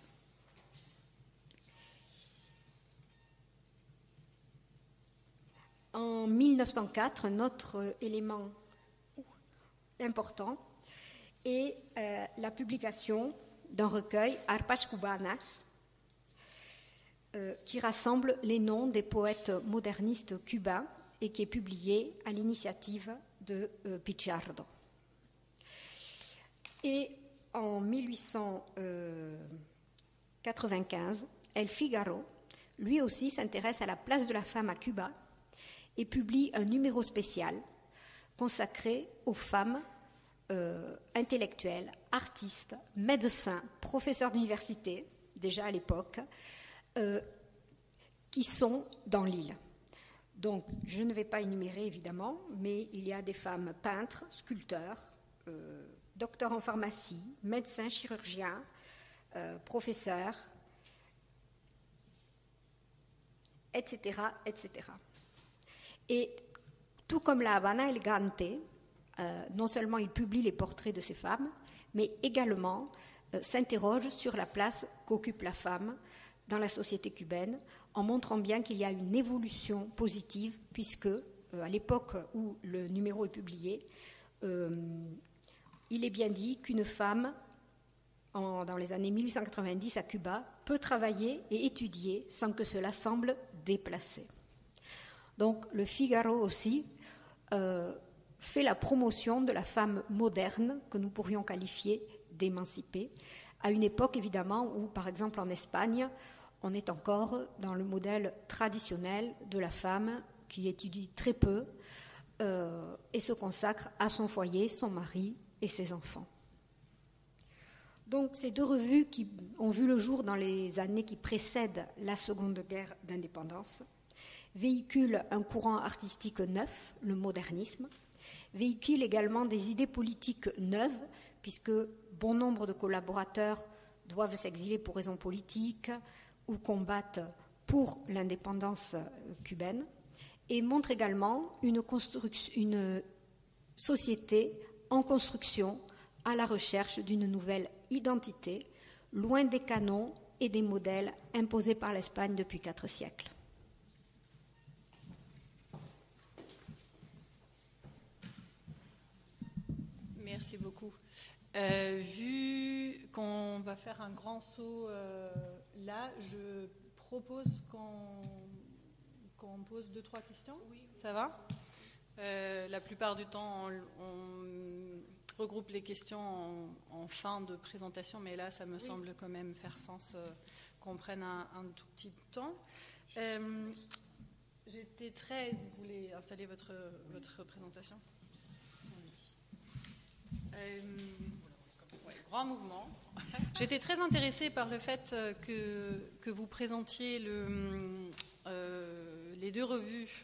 En mille neuf cent quatre, un autre élément important est euh, la publication d'un recueil, Arpas Cubanas, euh, qui rassemble les noms des poètes modernistes cubains et qui est publié à l'initiative de euh, Pichardo. Et en mille huit cent quatre-vingt-quinze, El Figaro, lui aussi, s'intéresse à la place de la femme à Cuba et publie un numéro spécial consacré aux femmes euh, intellectuels, artistes, médecins, professeurs d'université, déjà à l'époque, euh, qui sont dans l'île. Donc, je ne vais pas énumérer évidemment, mais il y a des femmes peintres, sculpteurs, euh, docteurs en pharmacie, médecins, chirurgiens, euh, professeurs, et cetera, et cetera. Et tout comme la Habana Elegante, euh, non seulement il publie les portraits de ces femmes, mais également euh, s'interroge sur la place qu'occupe la femme dans la société cubaine, en montrant bien qu'il y a une évolution positive, puisque euh, à l'époque où le numéro est publié, euh, il est bien dit qu'une femme, en, dans les années mille huit cent quatre-vingt-dix à Cuba, peut travailler et étudier sans que cela semble déplacé. Donc le Figaro aussi euh, fait la promotion de la femme moderne, que nous pourrions qualifier d'émancipée, à une époque évidemment où, par exemple en Espagne, on est encore dans le modèle traditionnel de la femme qui étudie très peu euh, et se consacre à son foyer, son mari et ses enfants. Donc ces deux revues qui ont vu le jour dans les années qui précèdent la Seconde Guerre d'indépendance véhiculent un courant artistique neuf, le modernisme, véhiculent également des idées politiques neuves, puisque bon nombre de collaborateurs doivent s'exiler pour raisons politiques ou combattent pour l'indépendance cubaine, et montrent également une, une société en construction à la recherche d'une nouvelle identité, loin des canons et des modèles imposés par l'Espagne depuis quatre siècles. Merci beaucoup. Euh, vu qu'on va faire un grand saut euh, là, je propose qu'on qu'on pose deux, trois questions. Oui. Ça va ? euh, La plupart du temps, on, on regroupe les questions en, en fin de présentation, mais là, ça me oui. semble quand même faire sens euh, qu'on prenne un, un tout petit temps. Euh, J'étais très... Vous voulez installer votre, votre présentation ? Euh, ouais, grand mouvement. J'étais très intéressée par le fait que, que vous présentiez le, euh, les deux revues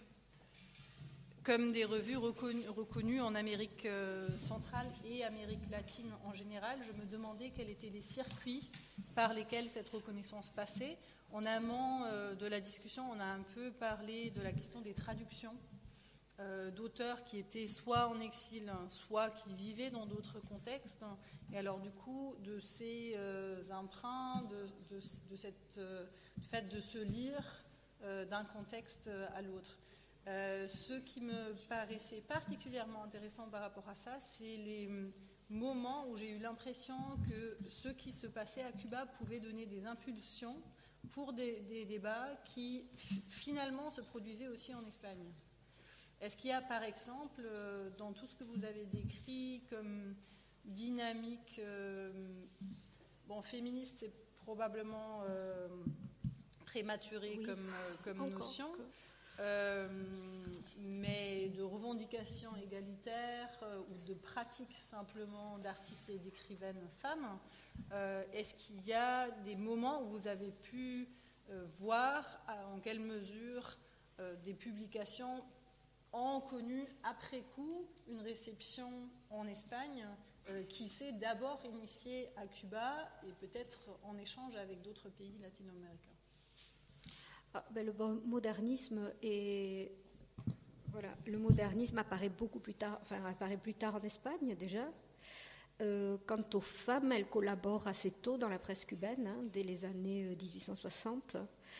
comme des revues reconnues, reconnues en Amérique centrale et Amérique latine en général. Je me demandais quels étaient les circuits par lesquels cette reconnaissance passait. En amont euh, de la discussion, on a un peu parlé de la question des traductions d'auteurs qui étaient soit en exil, soit qui vivaient dans d'autres contextes. Et alors du coup, de ces euh, emprunts, de, de, de cette, euh, du fait de se lire euh, d'un contexte à l'autre. Euh, ce qui me paraissait particulièrement intéressant par rapport à ça, c'est les moments où j'ai eu l'impression que ce qui se passait à Cuba pouvait donner des impulsions pour des, des débats qui finalement se produisaient aussi en Espagne. Est-ce qu'il y a, par exemple, dans tout ce que vous avez décrit comme dynamique, euh, bon, féministe, c'est probablement euh, prématuré oui. comme, comme notion, euh, mais de revendications égalitaires euh, ou de pratiques simplement d'artistes et d'écrivaines femmes, euh, est-ce qu'il y a des moments où vous avez pu euh, voir à, en quelle mesure euh, des publications ont connu après coup une réception en Espagne euh, qui s'est d'abord initiée à Cuba et peut-être en échange avec d'autres pays latino-américains. Ah, ben le modernisme est, voilà, le modernisme apparaît beaucoup plus tard, enfin apparaît plus tard en Espagne déjà. Euh, quant aux femmes, elles collaborent assez tôt dans la presse cubaine, hein, dès les années dix-huit cent soixante.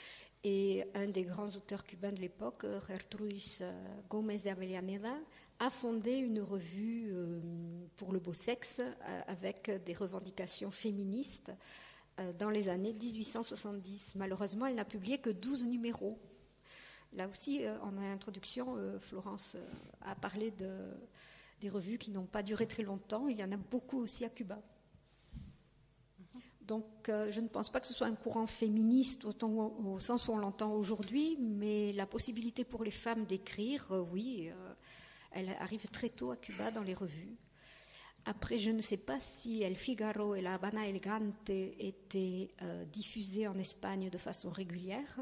Et un des grands auteurs cubains de l'époque, Gertrudis Gómez de Avellaneda, a fondé une revue euh, pour le beau sexe euh, avec des revendications féministes euh, dans les années dix-huit cent soixante-dix. Malheureusement, elle n'a publié que douze numéros. Là aussi, euh, en introduction, euh, Florence euh, a parlé de, des revues qui n'ont pas duré très longtemps. Il y en a beaucoup aussi à Cuba. Donc, euh, je ne pense pas que ce soit un courant féministe autant, au sens où on l'entend aujourd'hui, mais la possibilité pour les femmes d'écrire, euh, oui, euh, elle arrive très tôt à Cuba dans les revues. Après, je ne sais pas si El Figaro et la Habana Elegante étaient euh, diffusés en Espagne de façon régulière.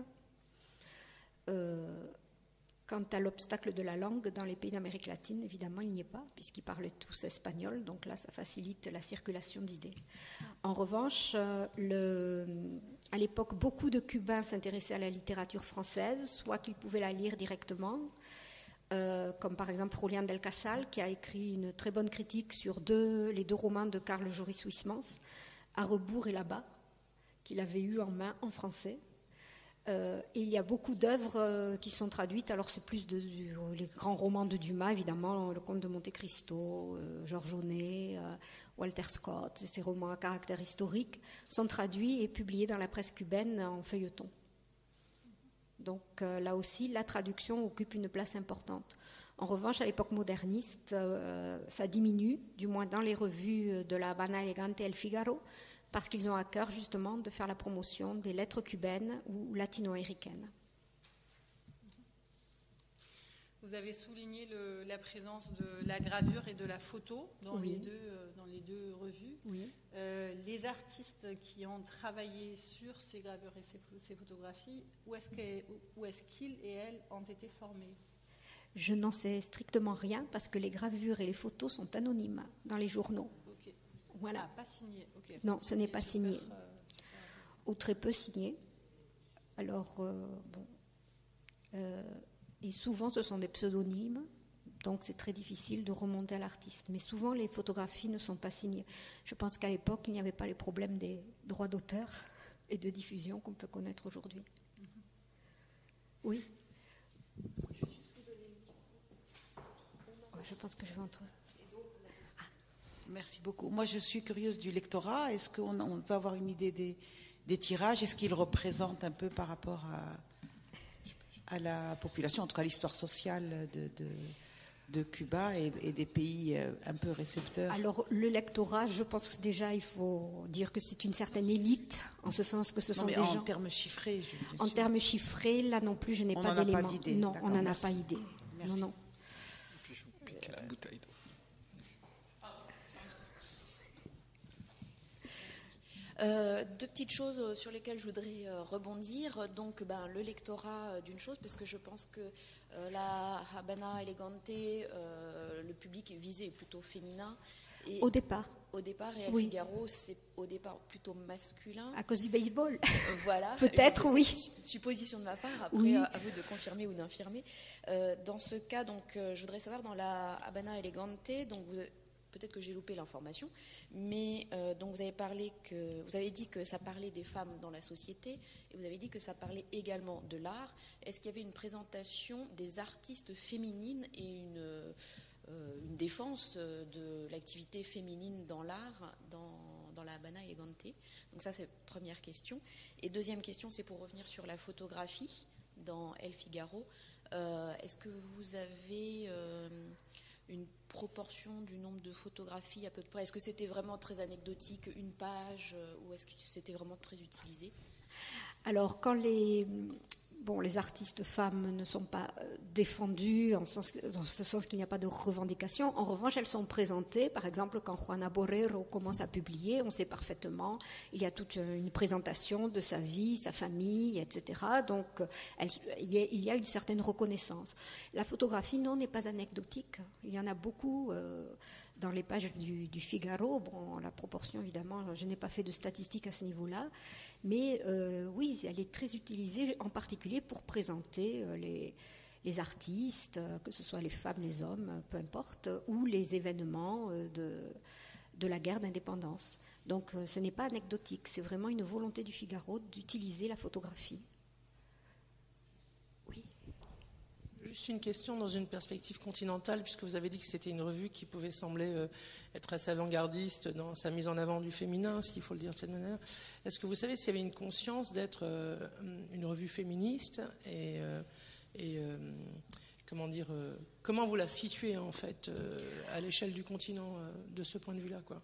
Euh, quant à l'obstacle de la langue, dans les pays d'Amérique latine, évidemment, il n'y est pas, puisqu'ils parlaient tous espagnol, donc là, ça facilite la circulation d'idées. En revanche, euh, le, à l'époque, beaucoup de Cubains s'intéressaient à la littérature française, soit qu'ils pouvaient la lire directement, Euh, comme par exemple Julián del Casal, qui a écrit une très bonne critique sur deux, les deux romans de Carl Joris Huysmans, À rebours et là-bas, qu'il avait eu en main en français. Euh, et il y a beaucoup d'œuvres euh, qui sont traduites. Alors c'est plus de, du, les grands romans de Dumas, évidemment, Le Comte de Monte Cristo, euh, Georges Aunet, euh, Walter Scott, ces romans à caractère historique sont traduits et publiés dans la presse cubaine en feuilleton. Donc euh, là aussi, la traduction occupe une place importante. En revanche, à l'époque moderniste, euh, ça diminue, du moins dans les revues de la Habana Elegante et El Figaro, parce qu'ils ont à cœur justement de faire la promotion des lettres cubaines ou latino-américaines. Vous avez souligné le, la présence de la gravure et de la photo dans, oui. les, deux, euh, dans les deux revues. Oui. Euh, les artistes qui ont travaillé sur ces gravures et ces, ces photographies, où est-ce, que, où est-ce qu'ils et elles ont été formés? Je n'en sais strictement rien parce que les gravures et les photos sont anonymes dans les journaux. Okay. Voilà. Ah, pas signé. Okay. Non, ce n'est pas super, signé. Euh, ou très peu signé. Alors, euh, bon... Euh, Et souvent, ce sont des pseudonymes, donc c'est très difficile de remonter à l'artiste. Mais souvent, les photographies ne sont pas signées. Je pense qu'à l'époque, il n'y avait pas les problèmes des droits d'auteur et de diffusion qu'on peut connaître aujourd'hui. Mm-hmm. Oui. Je vais juste vous donner une... ouais, je pense que je vais entre... Ah. Merci beaucoup. Moi, je suis curieuse du lectorat. Est-ce qu'on on peut avoir une idée des, des tirages? Est-ce qu'ils représentent un peu par rapport à... à la population, en tout cas à l'histoire sociale de, de, de Cuba et, et des pays un peu récepteurs? Alors, le lectorat, je pense que déjà, il faut dire que c'est une certaine élite, en ce sens que ce non, sont mais des en gens... termes chiffrés, je, En sûr. termes chiffrés, là non plus, je n'ai on pas d'éléments. Pas d'idée. Non, D'accord, on n'en merci. a pas idée. Merci. Non, non. Puis je vous pique la bouteille d'eau. Euh, deux petites choses sur lesquelles je voudrais euh, rebondir. Donc, ben, le lectorat euh, d'une chose, parce que je pense que euh, la Habana Elegante, euh, le public visé est plutôt féminin. Et au départ. Au départ, et El oui. Figaro, c'est au départ plutôt masculin. À cause du baseball. Euh, voilà. Peut-être, oui. Supposition de ma part. Après, oui. à, à vous de confirmer ou d'infirmer. Euh, dans ce cas, donc, euh, je voudrais savoir dans la Habana Elegante, donc vous. Peut-être que j'ai loupé l'information, mais euh, donc vous avez parlé que vous avez dit que ça parlait des femmes dans la société, et vous avez dit que ça parlait également de l'art. Est-ce qu'il y avait une présentation des artistes féminines et une, euh, une défense de l'activité féminine dans l'art dans, dans la Habana Elegante? Donc ça, c'est première question. Et deuxième question, c'est pour revenir sur la photographie dans El Figaro. Euh, est-ce que vous avez euh, une proportion du nombre de photographies à peu près? Est-ce que c'était vraiment très anecdotique, une page, ou est-ce que c'était vraiment très utilisé? Alors, quand les, bon, les artistes femmes ne sont pas défendues, en sens, dans ce sens qu'il n'y a pas de revendication, en revanche, elles sont présentées. Par exemple, quand Juana Borrero commence à publier, on sait parfaitement, il y a toute une présentation de sa vie, sa famille, et cetera. Donc, elle, il y a une certaine reconnaissance. La photographie, non, n'est pas anecdotique. Il y en a beaucoup euh, dans les pages du, du Figaro. Bon, la proportion, évidemment, je n'ai pas fait de statistiques à ce niveau-là. Mais euh, oui, elle est très utilisée, en particulier pour présenter euh, les, les artistes, euh, que ce soit les femmes, les hommes, euh, peu importe, ou les événements euh, de, de la guerre d'indépendance. Donc euh, ce n'est pas anecdotique, c'est vraiment une volonté du Figaro d'utiliser la photographie. Oui. Juste une question dans une perspective continentale, puisque vous avez dit que c'était une revue qui pouvait sembler euh, être assez avant-gardiste dans sa mise en avant du féminin, s'il faut le dire de cette manière. Est-ce que vous savez s'il y avait une conscience d'être euh, une revue féministe et, euh, et euh, comment dire, euh, comment vous la situez en fait euh, à l'échelle du continent euh, de ce point de vue-là, quoi?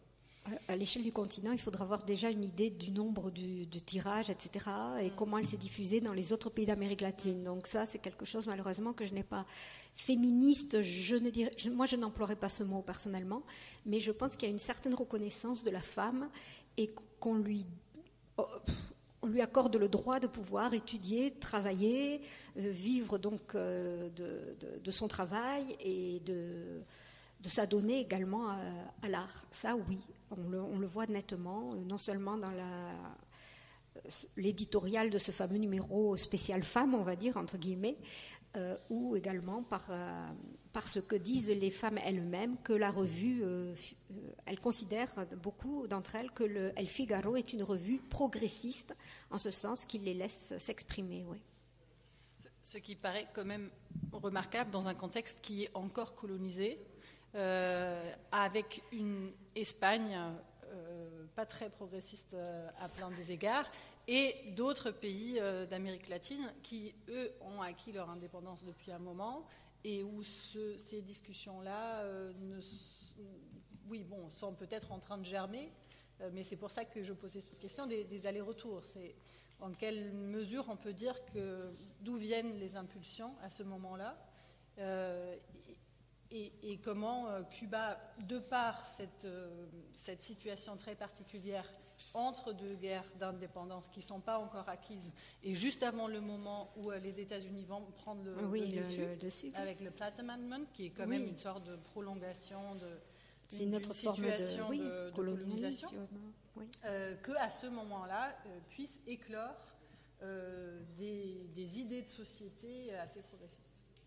à l'échelle du continent, il faudra avoir déjà une idée du nombre du, de tirages, et cetera, et comment elle s'est diffusée dans les autres pays d'Amérique latine. Donc ça, c'est quelque chose, malheureusement, que je n'ai pas. Féministe, je ne dirais, je, moi, je n'emploierais pas ce mot personnellement, mais je pense qu'il y a une certaine reconnaissance de la femme et qu'on lui, on lui accorde le droit de pouvoir étudier, travailler, euh, vivre donc euh, de, de, de son travail et de, de s'adonner également à, à l'art. Ça, oui. On le, on le voit nettement, non seulement dans la, l'éditorial de ce fameux numéro spécial femmes, on va dire, entre guillemets, euh, ou également par, euh, par ce que disent les femmes elles-mêmes, que la revue, euh, elles considèrent, beaucoup d'entre elles, que le El Figaro est une revue progressiste, en ce sens qu'il les laisse s'exprimer. Oui. Ce qui paraît quand même remarquable dans un contexte qui est encore colonisé, Euh, avec une Espagne euh, pas très progressiste euh, à plein des égards, et d'autres pays euh, d'Amérique latine qui, eux, ont acquis leur indépendance depuis un moment, et où ce, ces discussions-là euh, ne, oui, bon, sont peut-être en train de germer, euh, mais c'est pour ça que je posais cette question des, des allers-retours. C'est en quelle mesure on peut dire que d'où viennent les impulsions à ce moment-là, euh, Et, et comment euh, Cuba, de par cette, euh, cette situation très particulière entre deux guerres d'indépendance qui ne sont pas encore acquises, et juste avant le moment où euh, les États-Unis vont prendre le, oui, le, le, dessus, le dessus, avec le Platt Amendment, qui est quand oui. même une sorte de prolongation de, c'est une autre forme de, oui, de, de colonisation, oui. euh, qu'à ce moment-là euh, puisse éclore euh, des, des idées de société assez progressistes.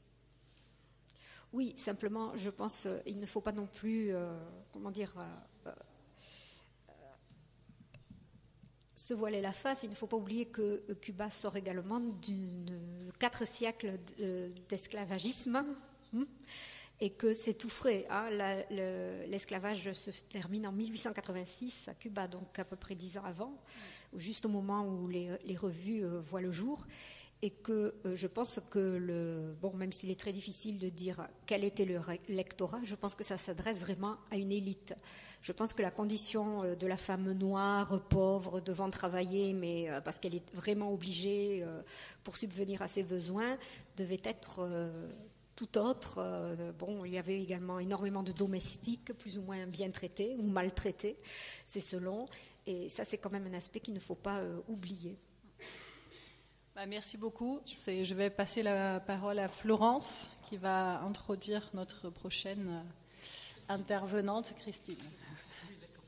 Oui, simplement, je pense euh, il ne faut pas non plus, euh, comment dire, euh, euh, se voiler la face. Il ne faut pas oublier que Cuba sort également de quatre siècles d'esclavagisme, hein, et que c'est tout frais. Hein. La, le, l'esclavage se termine en mille huit cent quatre-vingt-six à Cuba, donc à peu près dix ans avant, juste au moment où les, les revues euh, voient le jour. Et que euh, je pense que, le, bon, même s'il est très difficile de dire quel était le lectorat, je pense que ça s'adresse vraiment à une élite. Je pense que la condition euh, de la femme noire, pauvre, devant travailler, mais euh, parce qu'elle est vraiment obligée euh, pour subvenir à ses besoins, devait être euh, tout autre. Euh, bon, il y avait également énormément de domestiques, plus ou moins bien traités ou maltraités, c'est selon. Et ça, c'est quand même un aspect qu'il ne faut pas euh, oublier. Merci beaucoup. C'est, je vais passer la parole à Florence qui va introduire notre prochaine intervenante, Christine. Oui, d'accord.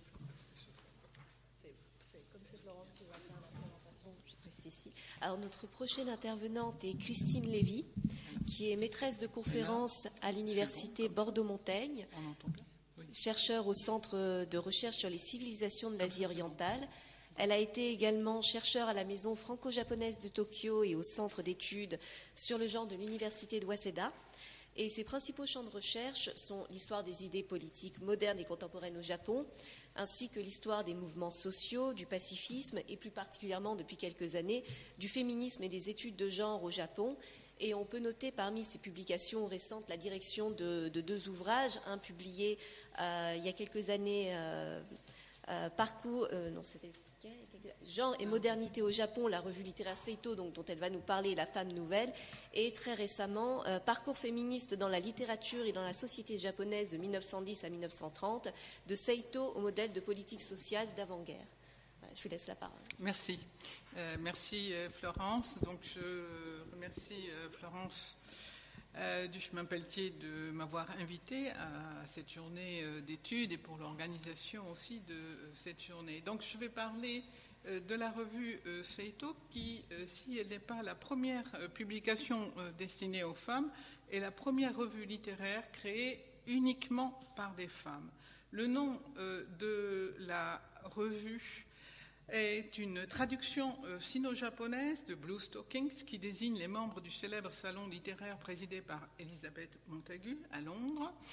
C'est, c'est comme c'est Florence qui va faire la présentation. Je ici. Alors notre prochaine intervenante est Christine Lévy, qui est maîtresse de conférence à l'université Bordeaux-Montaigne, chercheur au Centre de recherche sur les civilisations de l'Asie orientale. Elle a été également chercheure à la maison franco-japonaise de Tokyo et au centre d'études sur le genre de l'université de Waseda. Et ses principaux champs de recherche sont l'histoire des idées politiques modernes et contemporaines au Japon, ainsi que l'histoire des mouvements sociaux, du pacifisme et plus particulièrement depuis quelques années du féminisme et des études de genre au Japon. Et on peut noter parmi ses publications récentes la direction de, de deux ouvrages, un publié euh, il y a quelques années, euh, euh, Parcours, euh, non c'était... Genre et modernité au Japon, la revue littéraire Seito, donc, dont elle va nous parler, La femme nouvelle, et très récemment, euh, Parcours féministe dans la littérature et dans la société japonaise de mille neuf cent dix à mille neuf cent trente, de Seito au modèle de politique sociale d'avant-guerre. Voilà, je vous laisse la parole. Merci. Euh, merci euh, Florence. Donc, je remercie euh, Florence euh, du Chemin Pelletier de m'avoir invitée à cette journée euh, d'études et pour l'organisation aussi de euh, cette journée. Donc, je vais parler euh, de la revue euh, Seito qui, euh, si elle n'est pas la première euh, publication euh, destinée aux femmes, est la première revue littéraire créée uniquement par des femmes. Le nom euh, de la revue est une traduction euh, sino-japonaise de Blue Stockings qui désigne les membres du célèbre salon littéraire présidé par Elizabeth Montagu à Londres.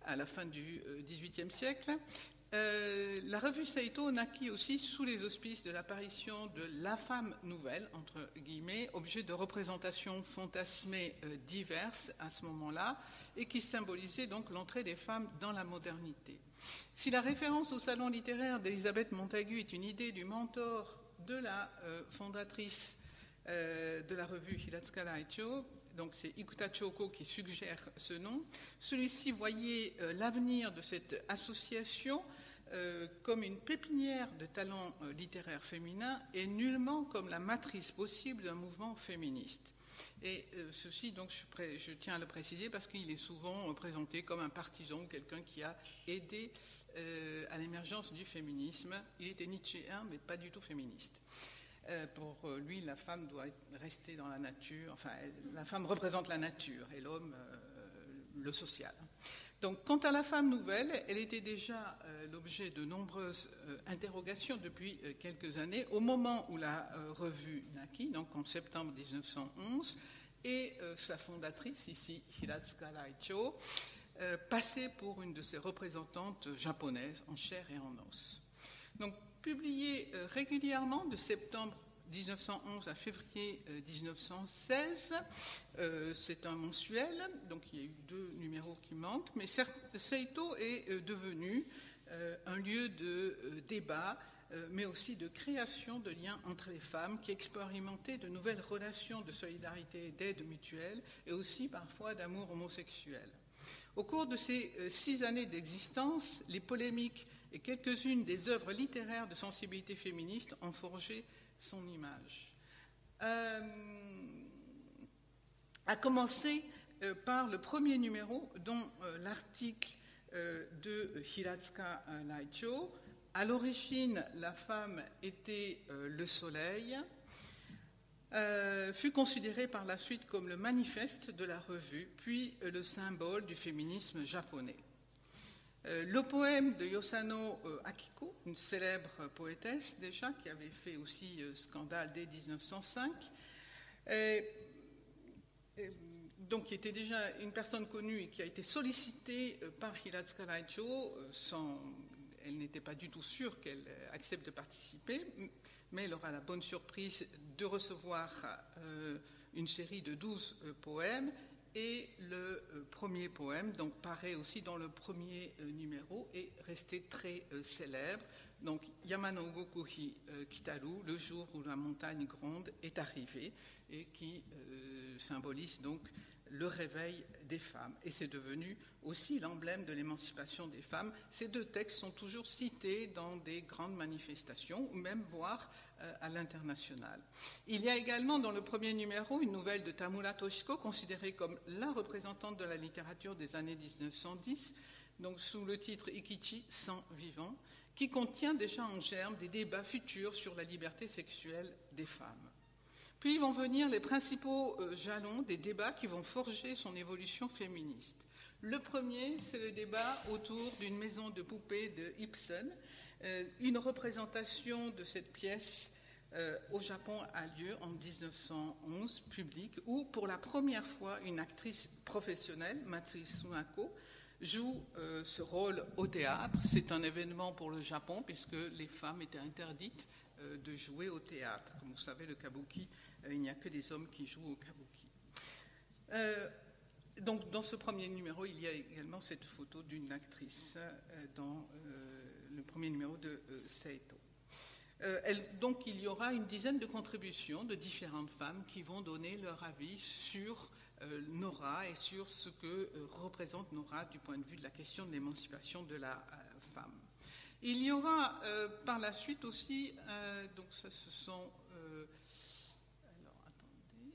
à la fin du dix-huitième siècle. Euh, la revue Seito naquit aussi sous les auspices de l'apparition de la femme nouvelle, entre guillemets, objet de représentations fantasmées euh, diverses à ce moment-là, et qui symbolisait donc l'entrée des femmes dans la modernité. Si la référence au salon littéraire d'Elisabeth Montagu est une idée du mentor de la euh, fondatrice euh, de la revue Hiratsuka Laicho, donc c'est Ikuta Choko qui suggère ce nom, celui-ci voyait euh, l'avenir de cette association euh, comme une pépinière de talents euh, littéraires féminins et nullement comme la matrice possible d'un mouvement féministe. Et euh, ceci, donc, je, pré- je tiens à le préciser parce qu'il est souvent euh, présenté comme un partisan, quelqu'un qui a aidé euh, à l'émergence du féminisme. Il était nietzschéen, mais pas du tout féministe. Euh, pour lui, la femme doit rester dans la nature, enfin, la femme représente la nature et l'homme, euh, le social. Donc, quant à la femme nouvelle, elle était déjà euh, l'objet de nombreuses euh, interrogations depuis euh, quelques années, au moment où la euh, revue naquit, donc en septembre dix-neuf cent onze, et euh, sa fondatrice, ici, Hiratsuka Laicho, euh, passait pour une de ses représentantes japonaises en chair et en os. Donc, publié euh, régulièrement de septembre dix-neuf cent onze à février euh, dix-neuf cent seize, euh, c'est un mensuel, donc il y a eu deux numéros qui manquent, mais Seito est euh, devenu euh, un lieu de euh, débat, euh, mais aussi de création de liens entre les femmes qui expérimentaient de nouvelles relations de solidarité et d'aide mutuelle, et aussi parfois d'amour homosexuel. Au cours de ces euh, six années d'existence, les polémiques et quelques-unes des œuvres littéraires de sensibilité féministe ont forgé son image. Euh, à commencer euh, par le premier numéro, dont euh, l'article euh, de Hiratsuka Laicho. À l'origine, la femme était euh, le soleil, euh, fut considéré par la suite comme le manifeste de la revue, puis euh, le symbole du féminisme japonais. Le poème de Yosano Akiko, une célèbre poétesse déjà, qui avait fait aussi scandale dès dix-neuf cent cinq, et, et, donc qui était déjà une personne connue et qui a été sollicitée par Hiratsuka Laicho, sans, elle n'était pas du tout sûre qu'elle accepte de participer, mais elle aura la bonne surprise de recevoir euh, une série de douze euh, poèmes. Et le euh, premier poème, donc, paraît aussi dans le premier euh, numéro et resté très euh, célèbre. Donc, Yama no Gokuhi euh, Kitaru, le jour où la montagne gronde est arrivée, et qui euh, symbolise donc le réveil des femmes. Et c'est devenu aussi l'emblème de l'émancipation des femmes. Ces deux textes sont toujours cités dans des grandes manifestations, ou même voire euh, à l'international. Il y a également dans le premier numéro une nouvelle de Tamura Toshiko, considérée comme la représentante de la littérature des années dix-neuf cent dix, donc sous le titre Ikichi, Sang vivant, qui contient déjà en germe des débats futurs sur la liberté sexuelle des femmes. Puis vont venir les principaux euh, jalons des débats qui vont forger son évolution féministe. Le premier, c'est le débat autour d'une maison de poupées de Ibsen. Euh, une représentation de cette pièce euh, au Japon a lieu en dix-neuf cent onze, publique, où pour la première fois une actrice professionnelle, Matsui Sunako, joue euh, ce rôle au théâtre. C'est un événement pour le Japon puisque les femmes étaient interdites euh, de jouer au théâtre. Comme vous savez, le kabuki, euh, il n'y a que des hommes qui jouent au kabuki. Euh, donc, dans ce premier numéro, il y a également cette photo d'une actrice euh, dans euh, le premier numéro de euh, Seito. Euh, elle, donc, il y aura une dizaine de contributions de différentes femmes qui vont donner leur avis sur Euh, Nora et sur ce que euh, représente Nora du point de vue de la question de l'émancipation de la euh, femme. Il y aura euh, par la suite aussi, euh, donc ça ce sont, euh, alors attendez,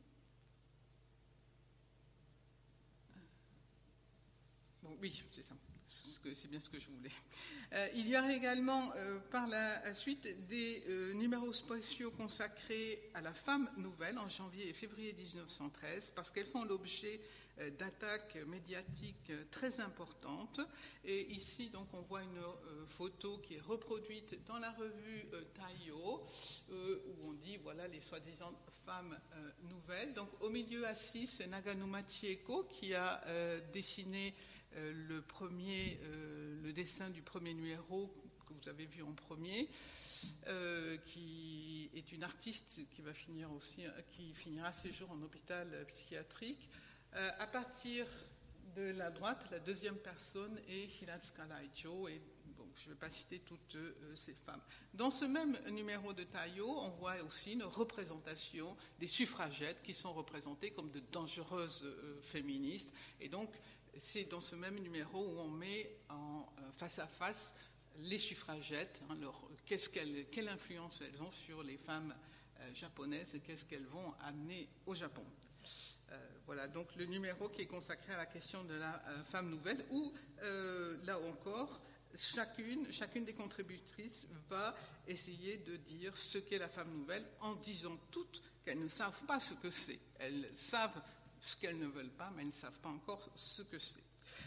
bon, oui c'est ça, c'est bien ce que je voulais. Euh, il y aura également euh, par la suite des euh, numéros spéciaux consacrés à la femme nouvelle en janvier et février dix-neuf cent treize parce qu'elles font l'objet euh, d'attaques médiatiques euh, très importantes. Et ici, donc, on voit une euh, photo qui est reproduite dans la revue euh, Taiyo euh, où on dit, voilà, les soi-disant femmes euh, nouvelles. Donc, au milieu assis, c'est Naganuma Chieko qui a euh, dessiné euh, le, premier, euh, le dessin du premier numéro que vous avez vu en premier, euh, qui est une artiste qui va finir aussi, qui finira ses jours en hôpital psychiatrique. Euh, à partir de la droite, la deuxième personne est Hilatska Laicho, et bon, je ne vais pas citer toutes euh, ces femmes. Dans ce même numéro de Taillot, on voit aussi une représentation des suffragettes qui sont représentées comme de dangereuses euh, féministes. Et donc, c'est dans ce même numéro où on met en euh, face à face les suffragettes, hein, leur, qu'est-ce qu'elles, quelle influence elles ont sur les femmes euh, japonaises et qu'est-ce qu'elles vont amener au Japon. Euh, voilà, donc le numéro qui est consacré à la question de la euh, femme nouvelle, où, euh, là encore, chacune, chacune des contributrices va essayer de dire ce qu'est la femme nouvelle, en disant toutes qu'elles ne savent pas ce que c'est. Elles savent ce qu'elles ne veulent pas, mais elles ne savent pas encore ce que c'est.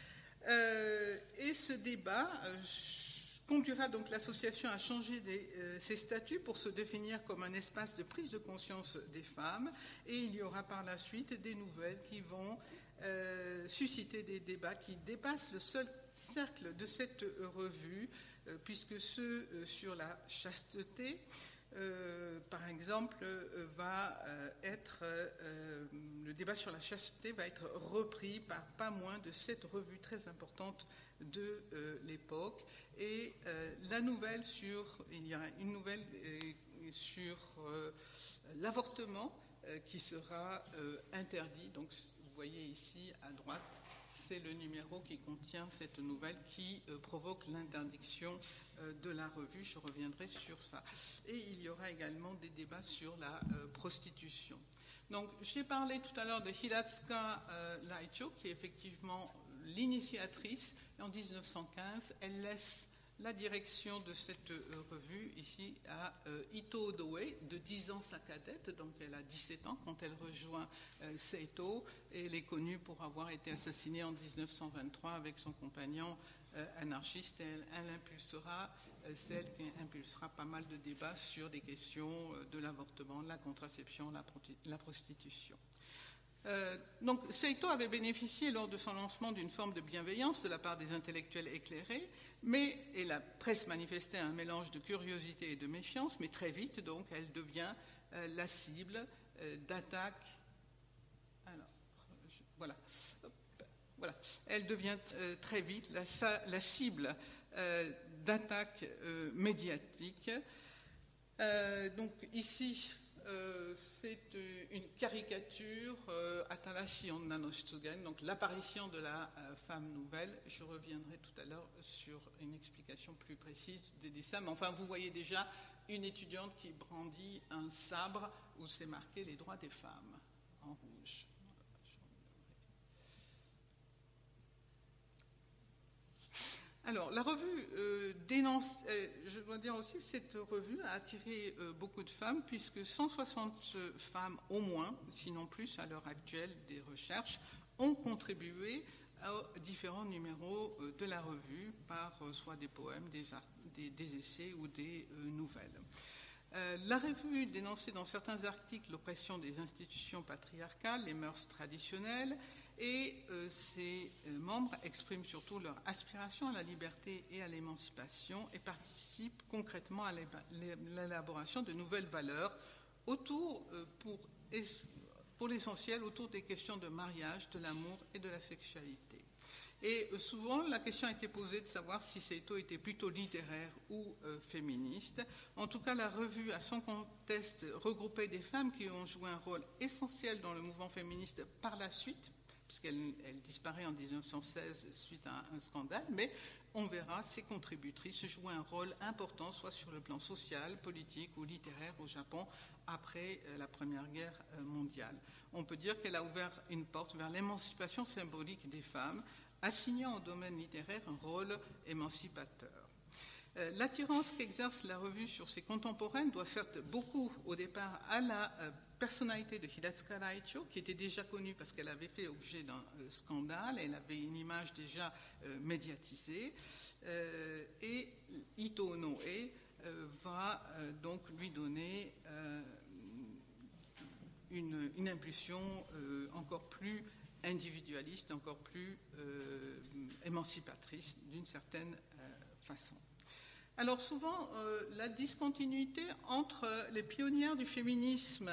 Euh, et ce débat euh, conduira donc l'association à changer des, euh, ses statuts pour se définir comme un espace de prise de conscience des femmes, et il y aura par la suite des nouvelles qui vont euh, susciter des débats qui dépassent le seul cercle de cette euh, revue, euh, puisque ceux euh, sur la chasteté, euh, par exemple, euh, va euh, être euh, le débat sur la chasteté va être repris par pas moins de sept revues très importantes de euh, l'époque. Et euh, la nouvelle sur, il y a une nouvelle euh, sur euh, l'avortement euh, qui sera euh, interdit. Donc, vous voyez ici à droite, c'est le numéro qui contient cette nouvelle qui euh, provoque l'interdiction euh, de la revue. Je reviendrai sur ça. Et il y aura également des débats sur la euh, prostitution. Donc, j'ai parlé tout à l'heure de Hilatska euh, Laicho, qui est effectivement l'initiatrice. Et en dix-neuf cent quinze, elle laisse la direction de cette euh, revue ici à euh, Ito Odoe, de dix ans sa cadette, donc elle a dix-sept ans quand elle rejoint euh, Seito, et elle est connue pour avoir été assassinée en dix-neuf cent vingt-trois avec son compagnon euh, anarchiste. Et elle, elle impulsera, euh, celle qui impulsera pas mal de débats sur des questions euh, de l'avortement, de la contraception, la, la prostitution. Euh, donc, Seito avait bénéficié lors de son lancement d'une forme de bienveillance de la part des intellectuels éclairés, mais, et la presse manifestait un mélange de curiosité et de méfiance, mais très vite, donc, elle devient euh, la cible euh, d'attaques. Alors, je, voilà. Hop, voilà. Elle devient euh, très vite la, la cible euh, d'attaques euh, médiatiques. Euh, donc, ici, Euh, c'est une caricature euh, Atarashi Onna no Shitsugen, donc l'apparition de la euh, femme nouvelle. Je reviendrai tout à l'heure sur une explication plus précise des dessins, mais enfin vous voyez déjà une étudiante qui brandit un sabre où c'est marqué les droits des femmes en rouge. Alors, la revue euh, dénonce, euh, je dois dire aussi, cette revue a attiré euh, beaucoup de femmes, puisque cent soixante femmes au moins, sinon plus à l'heure actuelle des recherches, ont contribué aux différents numéros euh, de la revue par euh, soit des poèmes, des, art, des, des essais ou des euh, nouvelles. Euh, la revue dénonçait dans certains articles l'oppression des institutions patriarcales, les mœurs traditionnelles, et euh, ses euh, membres expriment surtout leur aspiration à la liberté et à l'émancipation et participent concrètement à l'élaboration de nouvelles valeurs autour, euh, pour, pour l'essentiel, autour des questions de mariage, de l'amour et de la sexualité. Et euh, souvent, la question a été posée de savoir si Seito était plutôt littéraire ou euh, féministe. En tout cas, la revue, à son contexte, regroupait des femmes qui ont joué un rôle essentiel dans le mouvement féministe par la suite, puisqu'elle elle disparaît en dix-neuf cent seize suite à un scandale, mais on verra ces contributrices jouer un rôle important, soit sur le plan social, politique ou littéraire au Japon après la Première Guerre mondiale. On peut dire qu'elle a ouvert une porte vers l'émancipation symbolique des femmes, assignant au domaine littéraire un rôle émancipateur. Euh, l'attirance qu'exerce la revue sur ses contemporaines doit certes beaucoup au départ à la euh, personnalité de Hidatsuka Laicho, qui était déjà connue parce qu'elle avait fait objet d'un euh, scandale, elle avait une image déjà euh, médiatisée, euh, et Ito Onoe euh, va euh, donc lui donner euh, une, une impulsion euh, encore plus individualiste, encore plus euh, émancipatrice d'une certaine euh, façon. Alors souvent, euh, la discontinuité entre les pionnières du féminisme,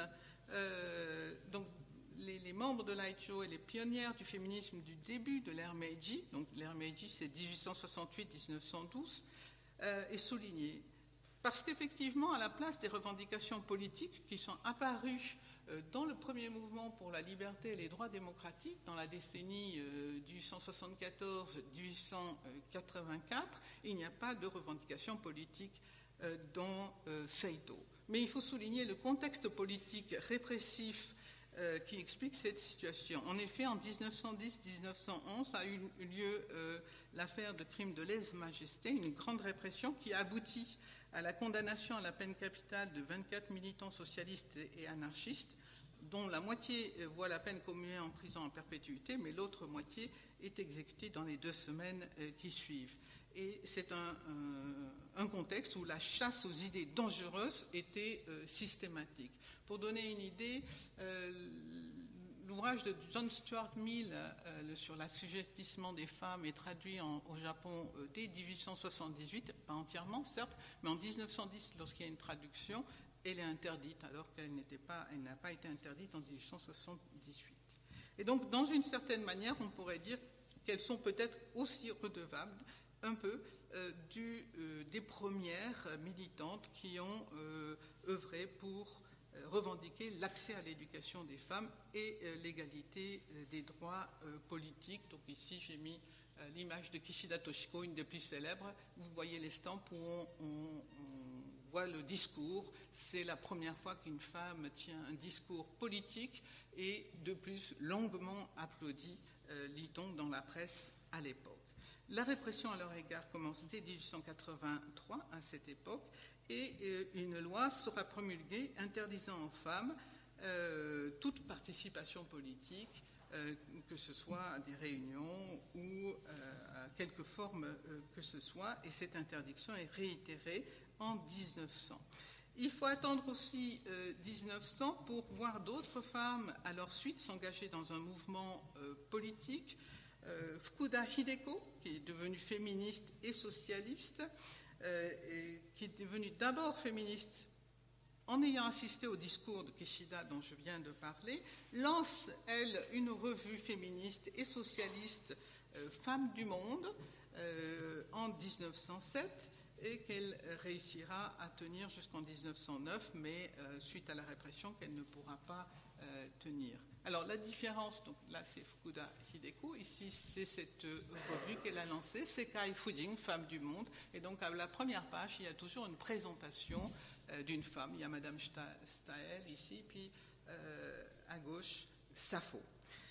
euh, donc les, les membres de l'A H O et les pionnières du féminisme du début de l'ère Meiji, donc l'ère Meiji c'est dix-huit cent soixante-huit à dix-neuf cent douze, euh, est soulignée. Parce qu'effectivement, à la place des revendications politiques qui sont apparues euh, dans le premier mouvement pour la liberté et les droits démocratiques, dans la décennie euh, dix-huit cent soixante-quatorze à dix-huit cent quatre-vingt-quatre, il n'y a pas de revendications politiques euh, dans euh, Seito. Mais il faut souligner le contexte politique répressif euh, qui explique cette situation. En effet, en dix-neuf cent dix à dix-neuf cent onze a eu lieu euh, l'affaire de crime de lèse-majesté, une grande répression qui a abouti à la condamnation à la peine capitale de vingt-quatre militants socialistes et anarchistes, dont la moitié voit la peine commuée en prison en perpétuité, mais l'autre moitié est exécutée dans les deux semaines qui suivent. Et c'est un, un, un contexte où la chasse aux idées dangereuses était euh, systématique. Pour donner une idée, euh, l'ouvrage de John Stuart Mill euh, sur l'assujettissement des femmes est traduit en, au Japon euh, dès dix-huit cent soixante-dix-huit, pas entièrement certes, mais en dix-neuf cent dix, lorsqu'il y a une traduction, elle est interdite, alors qu'elle n'était pas, elle n'a pas été interdite en dix-huit cent soixante-dix-huit. Et donc, dans une certaine manière, on pourrait dire qu'elles sont peut-être aussi redevables un peu euh, du, euh, des premières militantes qui ont euh, œuvré pour euh, revendiquer l'accès à l'éducation des femmes et euh, l'égalité euh, des droits euh, politiques. Donc ici, j'ai mis euh, l'image de Kishida Toshiko, une des plus célèbres. Vous voyez l'estampe où on, on, on voit le discours. C'est la première fois qu'une femme tient un discours politique et de plus longuement applaudi, euh, lit-on dans la presse à l'époque. La répression à leur égard commence dès dix-huit cent quatre-vingt-trois, à cette époque, et euh, une loi sera promulguée interdisant aux femmes euh, toute participation politique, euh, que ce soit à des réunions ou euh, à quelque forme euh, que ce soit, et cette interdiction est réitérée en mille neuf cents. Il faut attendre aussi euh, mille neuf cents pour voir d'autres femmes à leur suite s'engager dans un mouvement euh, politique. Euh, Fukuda Hideko, qui est devenue féministe et socialiste, euh, et qui est devenue d'abord féministe en ayant assisté au discours de Kishida dont je viens de parler, lance, elle, une revue féministe et socialiste, euh, Femmes du Monde, euh, en mille neuf cent sept, et qu'elle réussira à tenir jusqu'en mille neuf cent neuf, mais euh, suite à la répression, qu'elle ne pourra pas euh, tenir. Alors la différence, donc là c'est Fukuda Hideko, ici c'est cette revue qu'elle a lancée, Sekai Fujin, Femmes du Monde, et donc à la première page il y a toujours une présentation euh, d'une femme, il y a Madame Staël ici, puis euh, à gauche Sappho.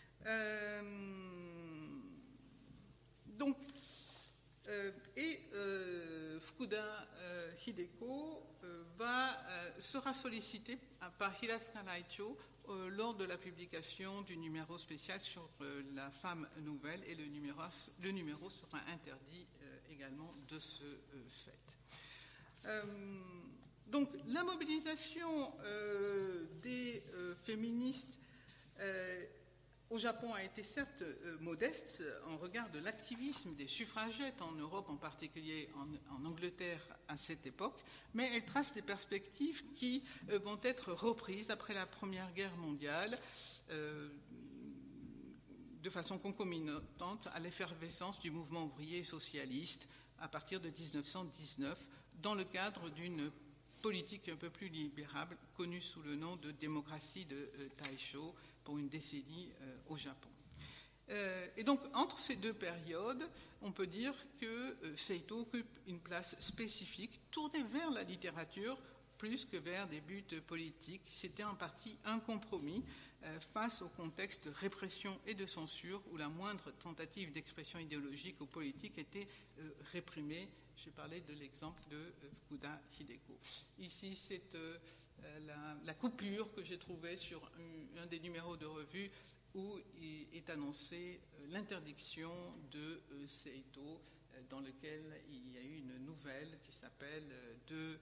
Euh, donc, euh, et euh, Fukuda euh, Hideko euh, va, euh, sera sollicitée par Hiratsuka Raicho euh, lors de la publication du numéro spécial sur euh, la femme nouvelle, et le numéro, le numéro sera interdit euh, également de ce euh, fait. Euh, donc la mobilisation euh, des euh, féministes euh, au Japon a été certes euh, modeste en regard de l'activisme des suffragettes en Europe, en particulier en, en Angleterre à cette époque, mais elle trace des perspectives qui euh, vont être reprises après la Première Guerre mondiale euh, de façon concomitante à l'effervescence du mouvement ouvrier socialiste à partir de mille neuf cent dix-neuf dans le cadre d'une politique un peu plus libérale connue sous le nom de démocratie de euh, Taisho pour une décennie euh, au Japon. Euh, et donc, entre ces deux périodes, on peut dire que euh, Seito occupe une place spécifique, tournée vers la littérature plus que vers des buts politiques. C'était en partie un compromis euh, face au contexte de répression et de censure où la moindre tentative d'expression idéologique ou politique était euh, réprimée. J'ai parlé de l'exemple de euh, Fukuda Hideko. Ici, c'est euh, La, la coupure que j'ai trouvée sur un, un des numéros de revue où il est annoncé euh, l'interdiction de euh, Seito, euh, dans lequel il y a eu une nouvelle qui s'appelle euh, de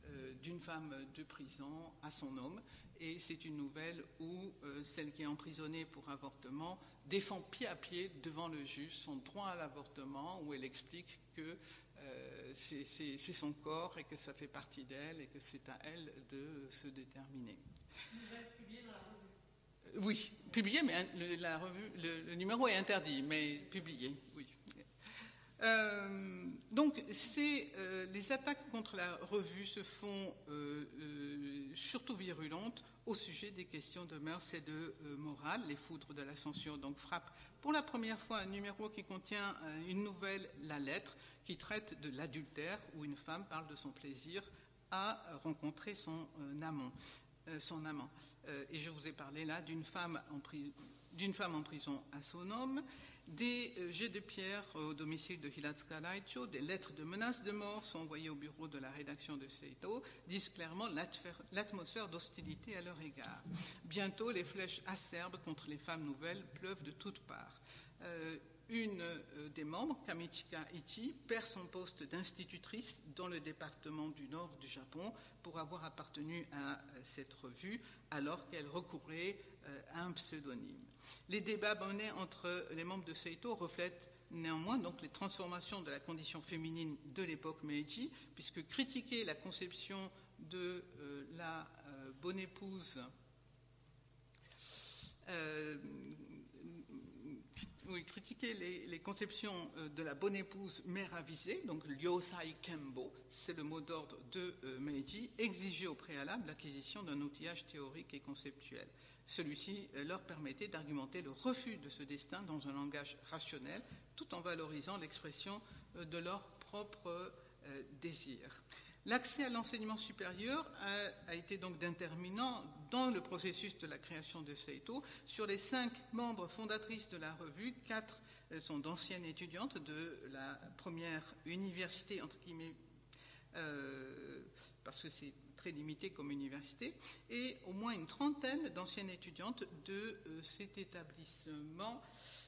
euh, d'une femme de prison à son homme. Et c'est une nouvelle où euh, celle qui est emprisonnée pour avortement défend pied à pied devant le juge son droit à l'avortement, où elle explique que euh, c'est, c'est, c'est son corps et que ça fait partie d'elle et que c'est à elle de se déterminer. Publié dans la revue. Euh, oui, publié, mais le, la revue, le, le numéro est interdit, mais publié, oui. Euh, donc, c'est, euh, les attaques contre la revue se font euh, euh, surtout virulentes au sujet des questions de mœurs et de euh, morale. Les foudres de la censure donc frappent pour la première fois un numéro qui contient euh, une nouvelle, La Lettre, qui traite de l'adultère, où une femme parle de son plaisir à rencontrer son euh, amant. Euh, son amant. Euh, et je vous ai parlé là d'une femme en prison. d'une femme en prison à son homme, des euh, jets de pierre au domicile de Hilatsuka Raicho, des lettres de menaces de mort sont envoyées au bureau de la rédaction de Seito, disent clairement l'atmosphère d'hostilité à leur égard. Bientôt, les flèches acerbes contre les femmes nouvelles pleuvent de toutes parts. Euh, Une euh, des membres, Kamichika Ichi, perd son poste d'institutrice dans le département du nord du Japon pour avoir appartenu à euh, cette revue alors qu'elle recourait euh, à un pseudonyme. Les débats menés entre les membres de Seito reflètent néanmoins donc les transformations de la condition féminine de l'époque Meiji, puisque critiquer la conception de euh, la euh, bonne épouse euh, Oui, critiquer les, les conceptions de la bonne épouse mère avisée, donc Ryosai Kembo, c'est le mot d'ordre de euh, Meiji, exigeait au préalable l'acquisition d'un outillage théorique et conceptuel. Celui-ci euh, leur permettait d'argumenter le refus de ce destin dans un langage rationnel, tout en valorisant l'expression euh, de leur propre euh, désir. L'accès à l'enseignement supérieur a, a été donc déterminant dans le processus de la création de Seito. Sur les cinq membres fondatrices de la revue, quatre sont d'anciennes étudiantes de la première université, entre guillemets, euh, parce que c'est très limité comme université, et au moins une trentaine d'anciennes étudiantes de euh, cet établissement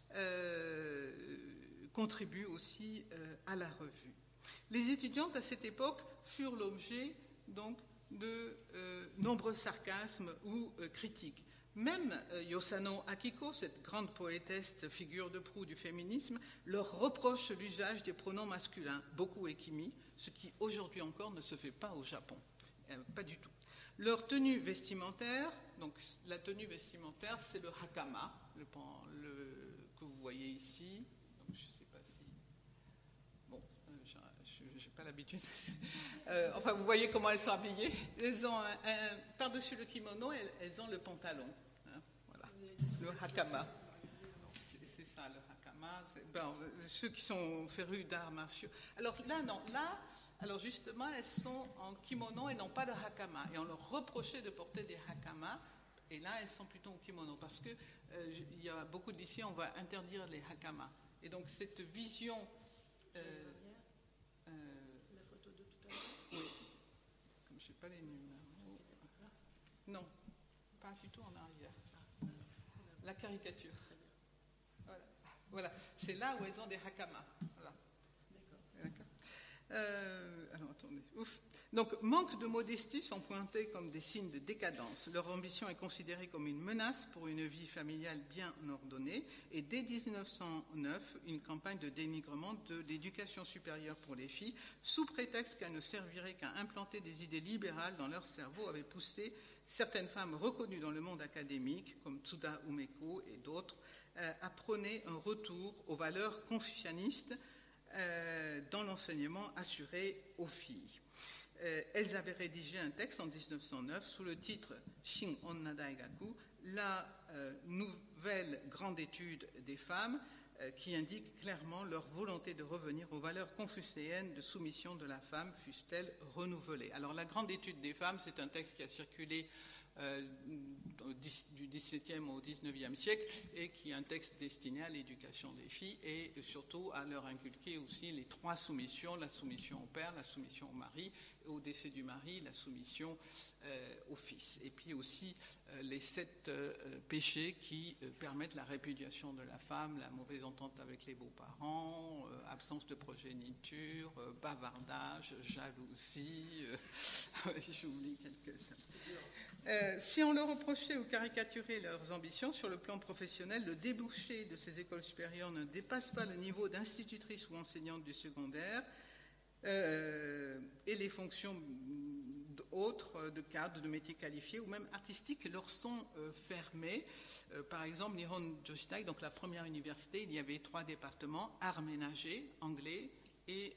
euh, contribuent aussi euh, à la revue. Les étudiantes à cette époque furent l'objet donc de euh, nombreux sarcasmes ou euh, critiques. Même euh, Yosano Akiko, cette grande poétesse figure de proue du féminisme, leur reproche l'usage des pronoms masculins, beaucoup ekimi, ce qui aujourd'hui encore ne se fait pas au Japon, euh, pas du tout. Leur tenue vestimentaire, donc la tenue vestimentaire, c'est le hakama, le, le, que vous voyez ici. Donc, je sais pas si... Bon, euh, je n'ai pas l'habitude. euh, enfin, vous voyez comment elles sont habillées. Elles ont un, un, par-dessus le kimono, elles, elles ont le pantalon. Hein, voilà, le hakama. C'est, c'est ça, le hakama. Ben, ceux qui sont férus d'arts martiaux. Alors là, non, là, alors justement, elles sont en kimono et non pas de hakama. Et on leur reprochait de porter des hakamas. Et là, elles sont plutôt au kimono. Parce qu'il euh, y a beaucoup de lycées, on va interdire les hakamas. Et donc, cette vision... Euh, euh, la photo de tout à l'heure. Oui. Comme je ne sais pas les numéros. Non, pas du tout en arrière. La caricature. Voilà. Voilà. C'est là où elles ont des hakamas. Voilà. D'accord. D'accord. Euh, alors, attendez. Ouf. Donc, manque de modestie sont pointés comme des signes de décadence. Leur ambition est considérée comme une menace pour une vie familiale bien ordonnée. Et dès dix-neuf cent neuf, une campagne de dénigrement de l'éducation supérieure pour les filles, sous prétexte qu'elle ne servirait qu'à implanter des idées libérales dans leur cerveau, avait poussé certaines femmes reconnues dans le monde académique, comme Tsuda Umeko et d'autres, euh, à prôner un retour aux valeurs confucianistes euh, dans l'enseignement assuré aux filles. Euh, elles avaient rédigé un texte en dix-neuf cent neuf sous le titre Shin Onna Daigaku, la euh, nouvelle grande étude des femmes, euh, qui indique clairement leur volonté de revenir aux valeurs confucéennes de soumission de la femme, fussent-elles renouvelées. Alors la grande étude des femmes, c'est un texte qui a circulé euh, du dix-septième au dix-neuvième siècle, et qui est un texte destiné à l'éducation des filles et surtout à leur inculquer aussi les trois soumissions, la soumission au père, la soumission au mari, et au décès du mari, la soumission euh, au fils. Et puis aussi euh, les sept euh, péchés qui euh, permettent la répudiation de la femme, la mauvaise entente avec les beaux-parents, euh, absence de progéniture, euh, bavardage, jalousie, euh, j'oublie quelques-uns. Euh, si on leur reprochait ou caricaturait leurs ambitions sur le plan professionnel, le débouché de ces écoles supérieures ne dépasse pas le niveau d'institutrice ou enseignante du secondaire, euh, et les fonctions autres de cadre, de métiers qualifiés ou même artistiques leur sont euh, fermées. Euh, par exemple, Nihon Joshitai, donc la première université, il y avait trois départements, arts ménagers, anglais et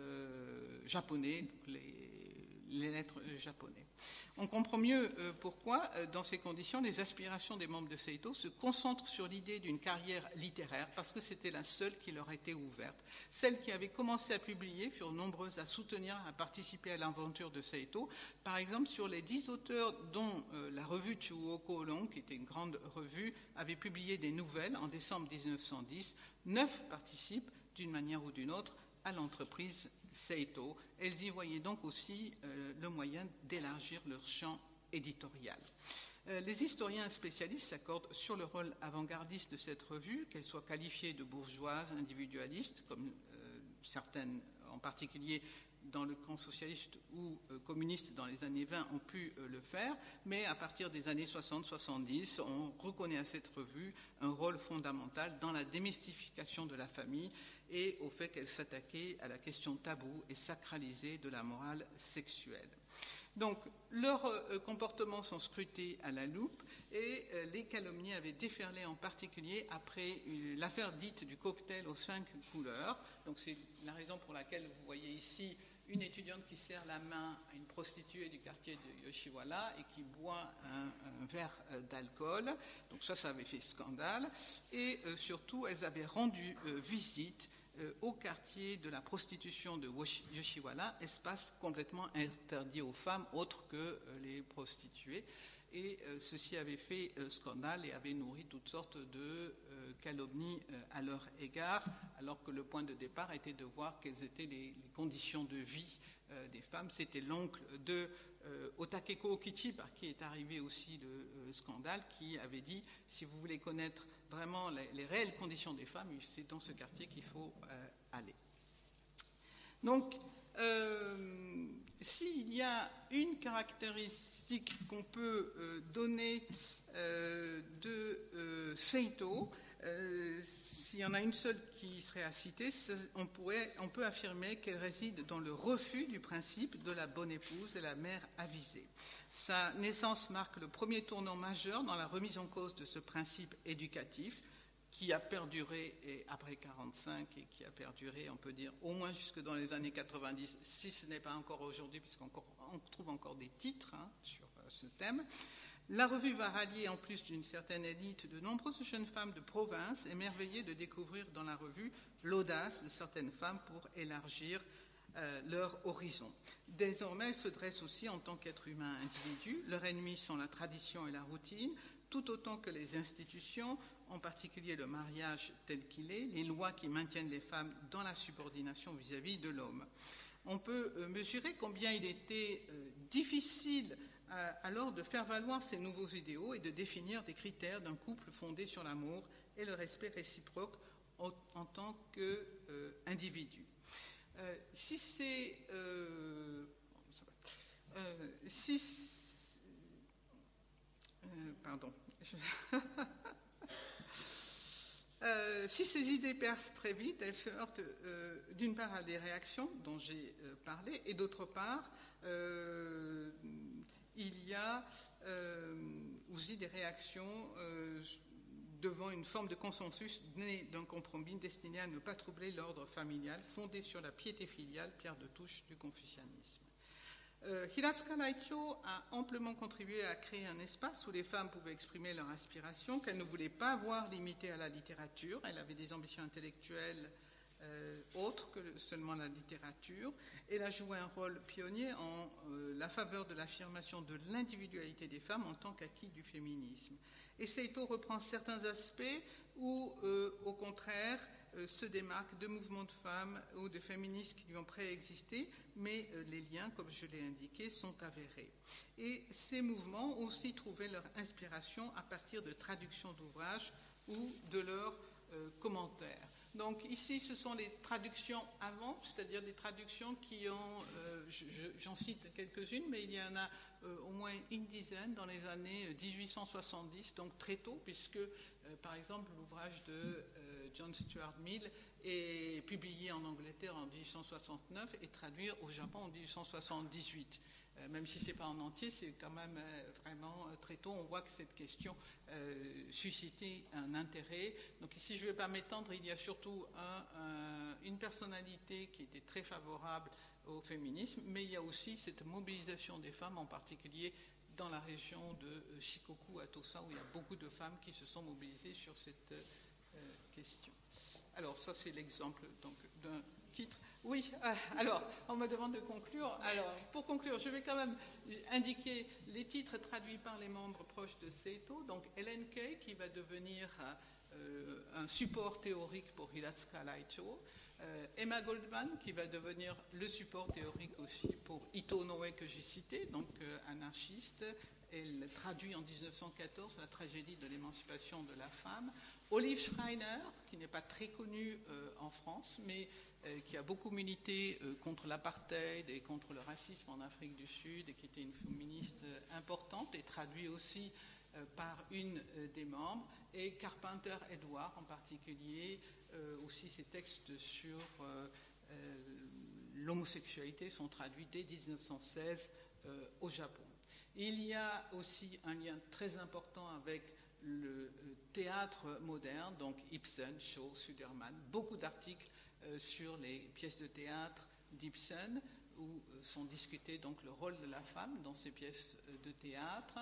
euh, japonais, donc les, les lettres japonais. On comprend mieux euh, pourquoi, euh, dans ces conditions, les aspirations des membres de Seito se concentrent sur l'idée d'une carrière littéraire, parce que c'était la seule qui leur était ouverte. Celles qui avaient commencé à publier furent nombreuses à soutenir, à participer à l'aventure de Seito. Par exemple, sur les dix auteurs dont euh, la revue Chuoko Long, qui était une grande revue, avait publié des nouvelles en décembre mille neuf cent dix, neuf participent, d'une manière ou d'une autre, à l'entreprise Seito. Elles y voyaient donc aussi euh, le moyen d'élargir leur champ éditorial. Euh, les historiens spécialistes s'accordent sur le rôle avant-gardiste de cette revue, qu'elle soit qualifiée de bourgeoise, individualiste, comme euh, certaines, en particulier dans le camp socialiste ou euh, communiste dans les années vingt ont pu euh, le faire, mais à partir des années soixante soixante-dix, on reconnaît à cette revue un rôle fondamental dans la démystification de la famille et au fait qu'elle s'attaquait à la question taboue et sacralisée de la morale sexuelle. Donc, leurs euh, comportements sont scrutés à la loupe et euh, les calomnies avaient déferlé en particulier après euh, l'affaire dite du cocktail aux cinq couleurs. Donc, c'est la raison pour laquelle vous voyez ici une étudiante qui serre la main à une prostituée du quartier de Yoshiwara et qui boit un, un verre euh, d'alcool. Donc ça, ça avait fait scandale. Et euh, surtout, elles avaient rendu euh, visite euh, au quartier de la prostitution de Yoshiwara, espace complètement interdit aux femmes autres que euh, les prostituées. Et euh, ceci avait fait euh, scandale et avait nourri toutes sortes de euh, calomnies euh, à leur égard, alors que le point de départ était de voir quelles étaient les, les conditions de vie euh, des femmes. C'était l'oncle de euh, Otakeko Okichi, par qui est arrivé aussi le euh, scandale, qui avait dit « si vous voulez connaître vraiment les, les réelles conditions des femmes, c'est dans ce quartier qu'il faut euh, aller ». Donc, euh, s'il y a une caractéristique qu'on peut euh, donner euh, de euh, Seito, euh, s'il y en a une seule qui serait à citer, on, pourrait, on peut affirmer qu'elle réside dans le refus du principe de la bonne épouse et la mère avisée. Sa naissance marque le premier tournant majeur dans la remise en cause de ce principe éducatif, qui a perduré et après quarante-cinq et qui a perduré, on peut dire, au moins jusque dans les années quatre-vingt-dix, si ce n'est pas encore aujourd'hui, puisqu'on trouve encore des titres hein, sur euh, ce thème. La revue va rallier, en plus d'une certaine élite, de nombreuses jeunes femmes de province, émerveillées de découvrir dans la revue l'audace de certaines femmes pour élargir euh, leur horizon. Désormais, elles se dressent aussi en tant qu'êtres humains individus. Leurs ennemis sont la tradition et la routine, tout autant que les institutions, en particulier le mariage tel qu'il est, les lois qui maintiennent les femmes dans la subordination vis-à-vis de l'homme. On peut euh, mesurer combien il était euh, difficile euh, alors de faire valoir ces nouveaux idéaux et de définir des critères d'un couple fondé sur l'amour et le respect réciproque en, en tant qu'individu. Euh, euh, si c'est... Euh, euh, si euh, pardon. Euh, si ces idées percent très vite, elles se heurtent euh, d'une part à des réactions dont j'ai euh, parlé, et d'autre part, euh, il y a euh, aussi des réactions euh, devant une forme de consensus né d'un compromis destiné à ne pas troubler l'ordre familial, fondé sur la piété filiale, pierre de touche du confucianisme. Euh, Hiratsuka Raicho a amplement contribué à créer un espace où les femmes pouvaient exprimer leurs aspirations, qu'elles ne voulaient pas voir limitées à la littérature. Elle avait des ambitions intellectuelles euh, autre que seulement la littérature. Elle a joué un rôle pionnier en euh, la faveur de l'affirmation de l'individualité des femmes en tant qu'acquis du féminisme. Et Seito reprend certains aspects où, euh, au contraire, euh, se démarque de mouvements de femmes ou de féministes qui lui ont préexisté, mais euh, les liens, comme je l'ai indiqué, sont avérés. Et ces mouvements ont aussi trouvé leur inspiration à partir de traductions d'ouvrages ou de leurs euh, commentaires. Donc ici, ce sont les traductions avant, c'est-à-dire des traductions qui ont, euh, je, j'en cite quelques-unes, mais il y en a euh, au moins une dizaine dans les années dix-huit cent soixante-dix, donc très tôt, puisque, euh, par exemple, l'ouvrage de euh, John Stuart Mill est publié en Angleterre en dix-huit cent soixante-neuf et traduit au Japon en dix-huit cent soixante-dix-huit. Euh, même si ce n'est pas en entier, c'est quand même euh, vraiment euh, très tôt. On voit que cette question euh, suscitait un intérêt. Donc ici, je ne vais pas m'étendre. Il y a surtout un, un, une personnalité qui était très favorable au féminisme, mais il y a aussi cette mobilisation des femmes, en particulier dans la région de Shikoku à Tosa, où il y a beaucoup de femmes qui se sont mobilisées sur cette euh, question. Alors ça, c'est l'exemple donc d'un titre. Oui, euh, alors, on me demande de conclure. Alors, pour conclure, je vais quand même indiquer les titres traduits par les membres proches de Seito. Donc, Ellen Kei, qui va devenir euh, un support théorique pour Hiratsuka Laicho. Euh, Emma Goldman, qui va devenir le support théorique aussi pour Ito Noe, que j'ai cité, donc euh, anarchiste. Elle traduit en dix-neuf cent quatorze la tragédie de l'émancipation de la femme. Olive Schreiner, qui n'est pas très connue euh, en France, mais euh, qui a beaucoup milité euh, contre l'apartheid et contre le racisme en Afrique du Sud, et qui était une féministe euh, importante, et traduit aussi euh, par une euh, des membres. Et Carpenter Edward, en particulier, euh, aussi ses textes sur euh, euh, l'homosexualité sont traduits dès dix-neuf cent seize euh, au Japon. Il y a aussi un lien très important avec le théâtre moderne, donc Ibsen, Shaw, Sudermann, beaucoup d'articles euh, sur les pièces de théâtre d'Ibsen, où euh, sont discutés donc le rôle de la femme dans ces pièces de théâtre.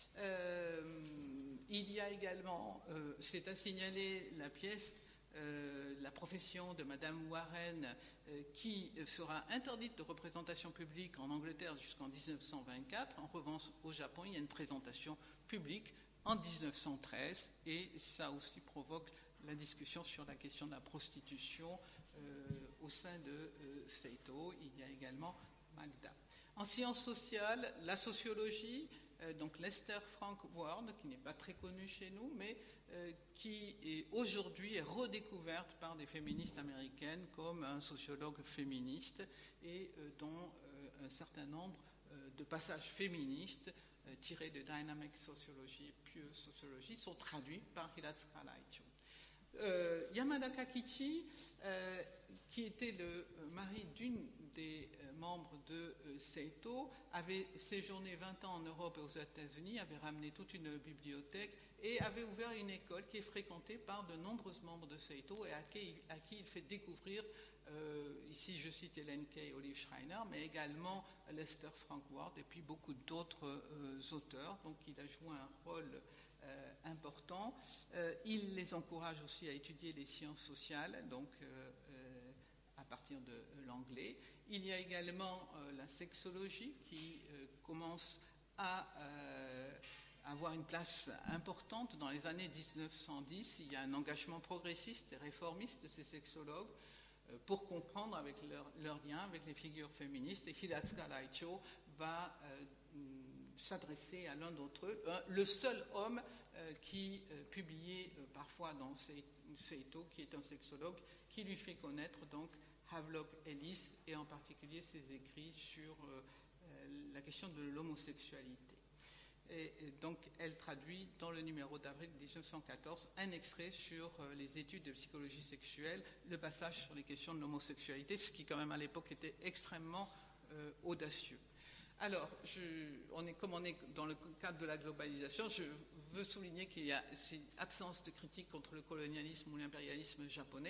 Euh, il y a également, euh, c'est à signaler, la pièce Euh, la profession de Madame Warren, euh, qui sera interdite de représentation publique en Angleterre jusqu'en dix-neuf cent vingt-quatre. En revanche, au Japon, il y a une présentation publique en dix-neuf cent treize, et ça aussi provoque la discussion sur la question de la prostitution euh, au sein de euh, Seito. Il y a également Magda. En sciences sociales, la sociologie, euh, donc Lester Frank Ward, qui n'est pas très connu chez nous, mais euh, qui est, aujourd'hui est redécouverte par des féministes américaines comme un sociologue féministe, et euh, dont euh, un certain nombre euh, de passages féministes euh, tirés de Dynamic Sociology et Pure Sociology sont traduits par Hiratsuka Laicho. Euh, Yamada Kakichi, euh, qui était le mari d'une des euh, membres de euh, Seito, avait séjourné vingt ans en Europe et aux États-Unis, avait ramené toute une bibliothèque et avait ouvert une école qui est fréquentée par de nombreux membres de Seito et à qui, à qui il fait découvrir, euh, ici je cite Ellen Kei et Olive Schreiner, mais également Lester Frank Ward et puis beaucoup d'autres euh, auteurs. Donc il a joué un rôle Euh, important. Euh, il les encourage aussi à étudier les sciences sociales, donc euh, euh, à partir de euh, l'anglais. Il y a également euh, la sexologie qui euh, commence à euh, avoir une place importante dans les années dix-neuf cent dix. Il y a un engagement progressiste et réformiste de ces sexologues euh, pour comprendre avec leur, leur lien avec les figures féministes, et Hiratsuka Laicho va euh, s'adresser à l'un d'entre eux, hein, le seul homme euh, qui euh, publiait euh, parfois dans Seito, qui est un sexologue, qui lui fait connaître donc Havelock Ellis, et en particulier ses écrits sur euh, euh, la question de l'homosexualité. Et, et donc elle traduit dans le numéro d'avril dix-neuf cent quatorze un extrait sur euh, les études de psychologie sexuelle, le passage sur les questions de l'homosexualité, ce qui quand même à l'époque était extrêmement euh, audacieux. Alors, je, on est, comme on est dans le cadre de la globalisation, je veux souligner qu'il y a une absence de critique contre le colonialisme ou l'impérialisme japonais.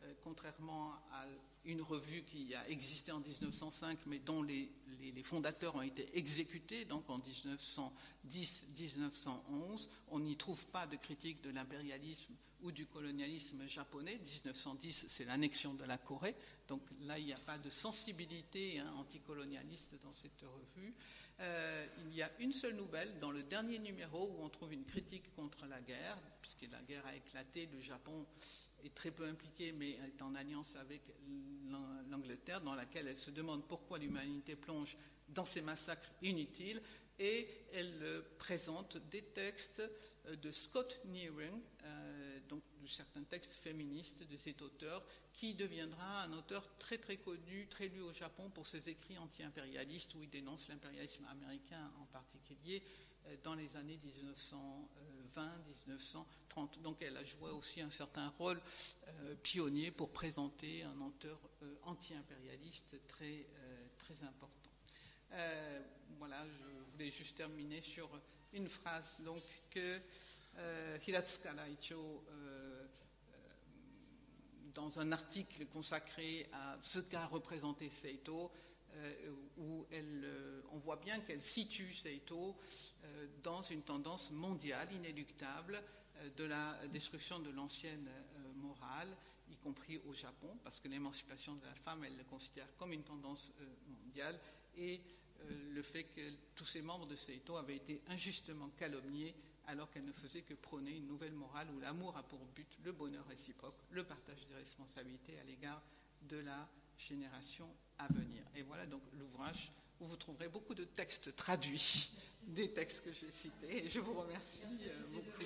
euh, contrairement à une revue qui a existé en mille neuf cent cinq, mais dont les, les, les fondateurs ont été exécutés, donc en mille neuf cent dix à mille neuf cent onze. On n'y trouve pas de critique de l'impérialisme ou du colonialisme japonais. mille neuf cent dix, c'est l'annexion de la Corée. Donc là, il n'y a pas de sensibilité hein, anticolonialiste dans cette revue. Euh, il y a une seule nouvelle dans le dernier numéro où on trouve une critique contre la guerre, puisque la guerre a éclaté, le Japon est très peu impliqué, mais est en alliance avec l'Angleterre, dans laquelle elle se demande pourquoi l'humanité plonge dans ces massacres inutiles, et elle présente des textes de Scott Nearing, euh, donc de certains textes féministes de cet auteur, qui deviendra un auteur très très connu, très lu au Japon pour ses écrits anti-impérialistes, où il dénonce l'impérialisme américain en particulier, euh, dans les années mille neuf cent vingt à mille neuf cent trente. Donc elle a joué aussi un certain rôle euh, pionnier pour présenter un auteur euh, anti-impérialiste très, euh, très important. Euh, voilà, je voulais juste terminer sur une phrase donc, que euh, Hiratsuka Raicho, euh, euh, dans un article consacré à ce qu'a représenté Seito, euh, où elle, euh, on voit bien qu'elle situe Seito euh, dans une tendance mondiale inéluctable euh, de la destruction de l'ancienne euh, morale, y compris au Japon, parce que l'émancipation de la femme, elle le considère comme une tendance euh, mondiale, et euh, le fait que tous ces membres de Seito avaient été injustement calomniés alors qu'elle ne faisait que prôner une nouvelle morale où l'amour a pour but le bonheur réciproque, le partage des responsabilités à l'égard de la génération à venir. Et voilà donc l'ouvrage où vous trouverez beaucoup de textes traduits, des textes que j'ai cités, et je vous remercie beaucoup.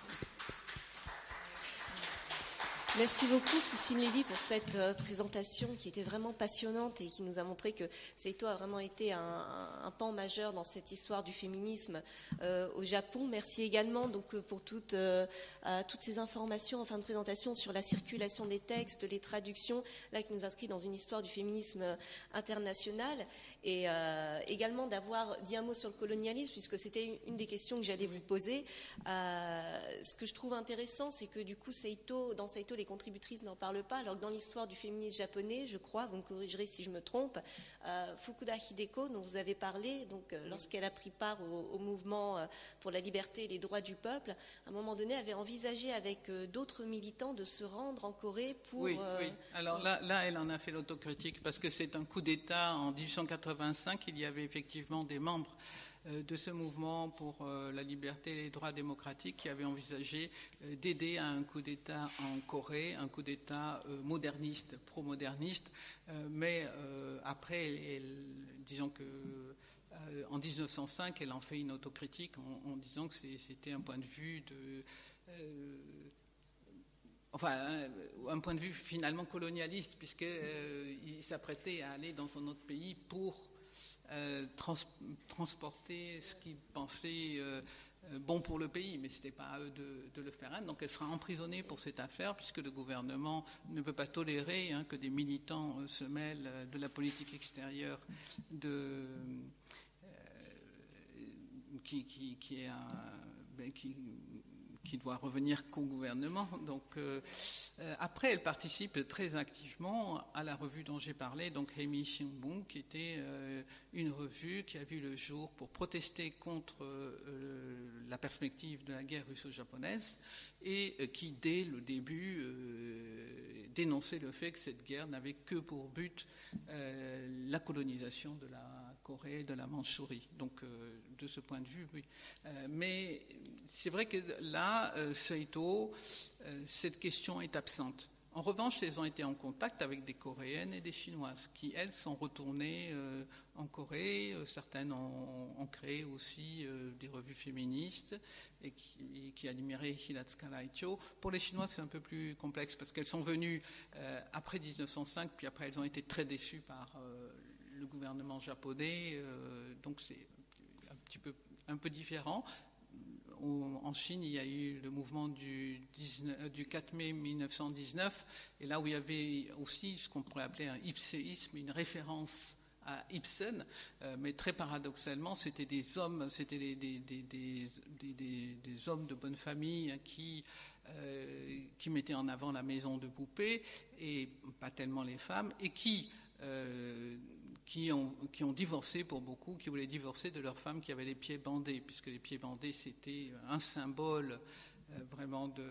Merci beaucoup Christine Lévy pour cette euh, présentation qui était vraiment passionnante et qui nous a montré que Seito a vraiment été un, un, un pan majeur dans cette histoire du féminisme euh, au Japon. Merci également donc, pour toutes, euh, euh, toutes ces informations en fin de présentation sur la circulation des textes, les traductions, là qui nous inscrit dans une histoire du féminisme international. Et euh, également d'avoir dit un mot sur le colonialisme, puisque c'était une des questions que j'allais vous poser. Euh, ce que je trouve intéressant, c'est que du coup, Seito, dans Seito, les contributrices n'en parlent pas, alors que dans l'histoire du féminisme japonais, je crois, vous me corrigerez si je me trompe, euh, Fukuda Hideko, dont vous avez parlé, donc euh, lorsqu'elle a pris part au, au mouvement euh, pour la liberté et les droits du peuple, à un moment donné, avait envisagé avec euh, d'autres militants de se rendre en Corée pour... Oui, euh, oui. Alors là, là, elle en a fait l'autocritique, parce que c'est un coup d'État en mille huit cent quatre-vingt-cinq. Il y avait effectivement des membres de ce mouvement pour la liberté et les droits démocratiques qui avaient envisagé d'aider à un coup d'État en Corée, un coup d'État moderniste, pro-moderniste, mais après, elle, disons que en mille neuf cent cinq, elle en fait une autocritique en, en disant que c'était un point de vue de... Euh, Enfin, un, un point de vue finalement colonialiste, puisqu'il euh, s'apprêtait à aller dans un autre pays pour euh, trans, transporter ce qu'il pensait euh, bon pour le pays, mais ce n'était pas à eux de, de le faire. Donc elle sera emprisonnée pour cette affaire, puisque le gouvernement ne peut pas tolérer hein, que des militants euh, se mêlent de la politique extérieure de, euh, qui, qui, qui est un... Ben, qui, qui doit revenir qu'au gouvernement. Donc, euh, euh, après, elle participe très activement à la revue dont j'ai parlé, donc Heimi Shimbun, qui était euh, une revue qui a vu le jour pour protester contre euh, la perspective de la guerre russo-japonaise et euh, qui, dès le début, euh, dénonçait le fait que cette guerre n'avait que pour but euh, la colonisation de la Corée, de la Mandchourie. Donc, euh, de ce point de vue, oui. Euh, mais c'est vrai que là, euh, Seito, euh, cette question est absente. En revanche, elles ont été en contact avec des Coréennes et des Chinoises qui, elles, sont retournées euh, en Corée. Euh, certaines ont, ont créé aussi euh, des revues féministes et qui, et qui admiraient Hiratsuka Raicho. Pour les Chinoises, c'est un peu plus complexe parce qu'elles sont venues euh, après mille neuf cent cinq, puis après, elles ont été très déçues par euh, le gouvernement japonais. Euh, donc, c'est un petit peu, un peu différent. En Chine, il y a eu le mouvement du, du quatre mai mille neuf cent dix-neuf, et là où il y avait aussi ce qu'on pourrait appeler un ipséisme, une référence à Ibsen, euh, mais très paradoxalement, c'était des hommes, c'était des, des, des, des, des, des hommes de bonne famille qui, euh, qui mettaient en avant la maison de poupée, et pas tellement les femmes, et qui, euh, qui, ont, qui ont divorcé pour beaucoup, qui voulaient divorcer de leurs femmes qui avaient les pieds bandés, puisque les pieds bandés, c'était un symbole euh, vraiment de,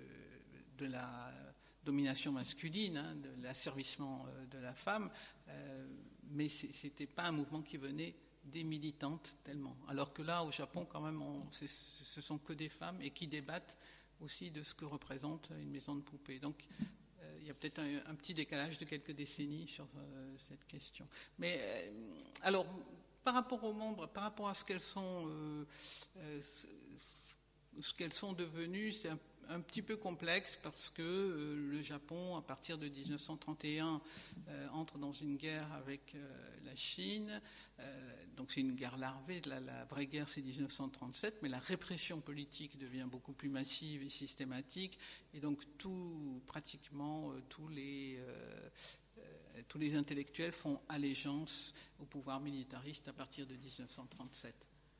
de la domination masculine, hein, de l'asservissement euh, de la femme, euh, mais ce n'était pas un mouvement qui venait des militantes tellement. Alors que là, au Japon, quand même, on, ce sont que des femmes et qui débattent aussi de ce que représente une maison de poupée. Donc, euh, il y a peut-être un, un petit décalage de quelques décennies sur euh, cette question. Mais, euh, alors, par rapport aux membres, par rapport à ce qu'elles sont, euh, euh, ce, ce qu'elles sont devenues, c'est un un petit peu complexe parce que euh, le Japon, à partir de dix-neuf cent trente et un, euh, entre dans une guerre avec euh, la Chine. Euh, donc c'est une guerre larvée. La, la vraie guerre, c'est dix-neuf cent trente-sept, mais la répression politique devient beaucoup plus massive et systématique. Et donc tout, pratiquement euh, tous les... Euh, euh, tous les intellectuels font allégeance au pouvoir militariste à partir de dix-neuf cent trente-sept.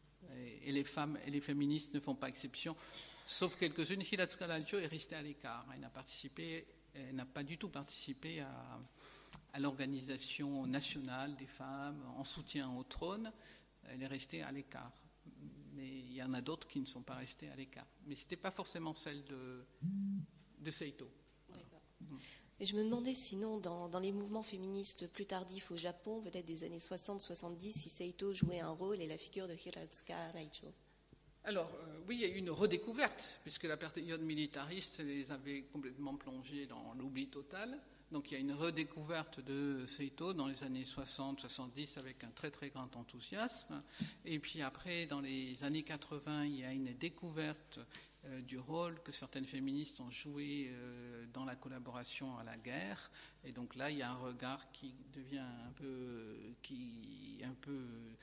Et les femmes et les féministes ne font pas exception, sauf quelques-unes. Hiratsuka Raicho est restée à l'écart. Elle n'a participé, elle n'a pas du tout participé à, à l'organisation nationale des femmes en soutien au trône. Elle est restée à l'écart. Mais il y en a d'autres qui ne sont pas restées à l'écart. Mais ce n'était pas forcément celle de, de Seito. D'accord. Et je me demandais sinon, dans, dans les mouvements féministes plus tardifs au Japon, peut-être des années soixante soixante-dix, si Seito jouait un rôle et la figure de Hiratsuka Raicho. Alors, euh, oui, il y a eu une redécouverte, puisque la période militariste les avait complètement plongés dans l'oubli total. Donc, il y a une redécouverte de Seito dans les années soixante soixante-dix avec un très très grand enthousiasme. Et puis après, dans les années quatre-vingts, il y a une découverte euh, du rôle que certaines féministes ont joué euh, dans la collaboration à la guerre. Et donc là, il y a un regard qui devient un peu... Qui, un peu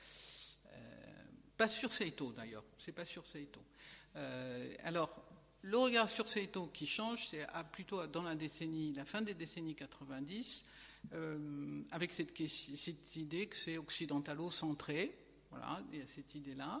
euh, pas sur Seito d'ailleurs, c'est pas sur Seito. Euh, alors... Le regard sur Seito qui change, c'est plutôt dans la décennie, la fin des décennies quatre-vingt-dix, euh, avec cette, cette idée que c'est occidentalo-centré. Voilà, il y a cette idée-là.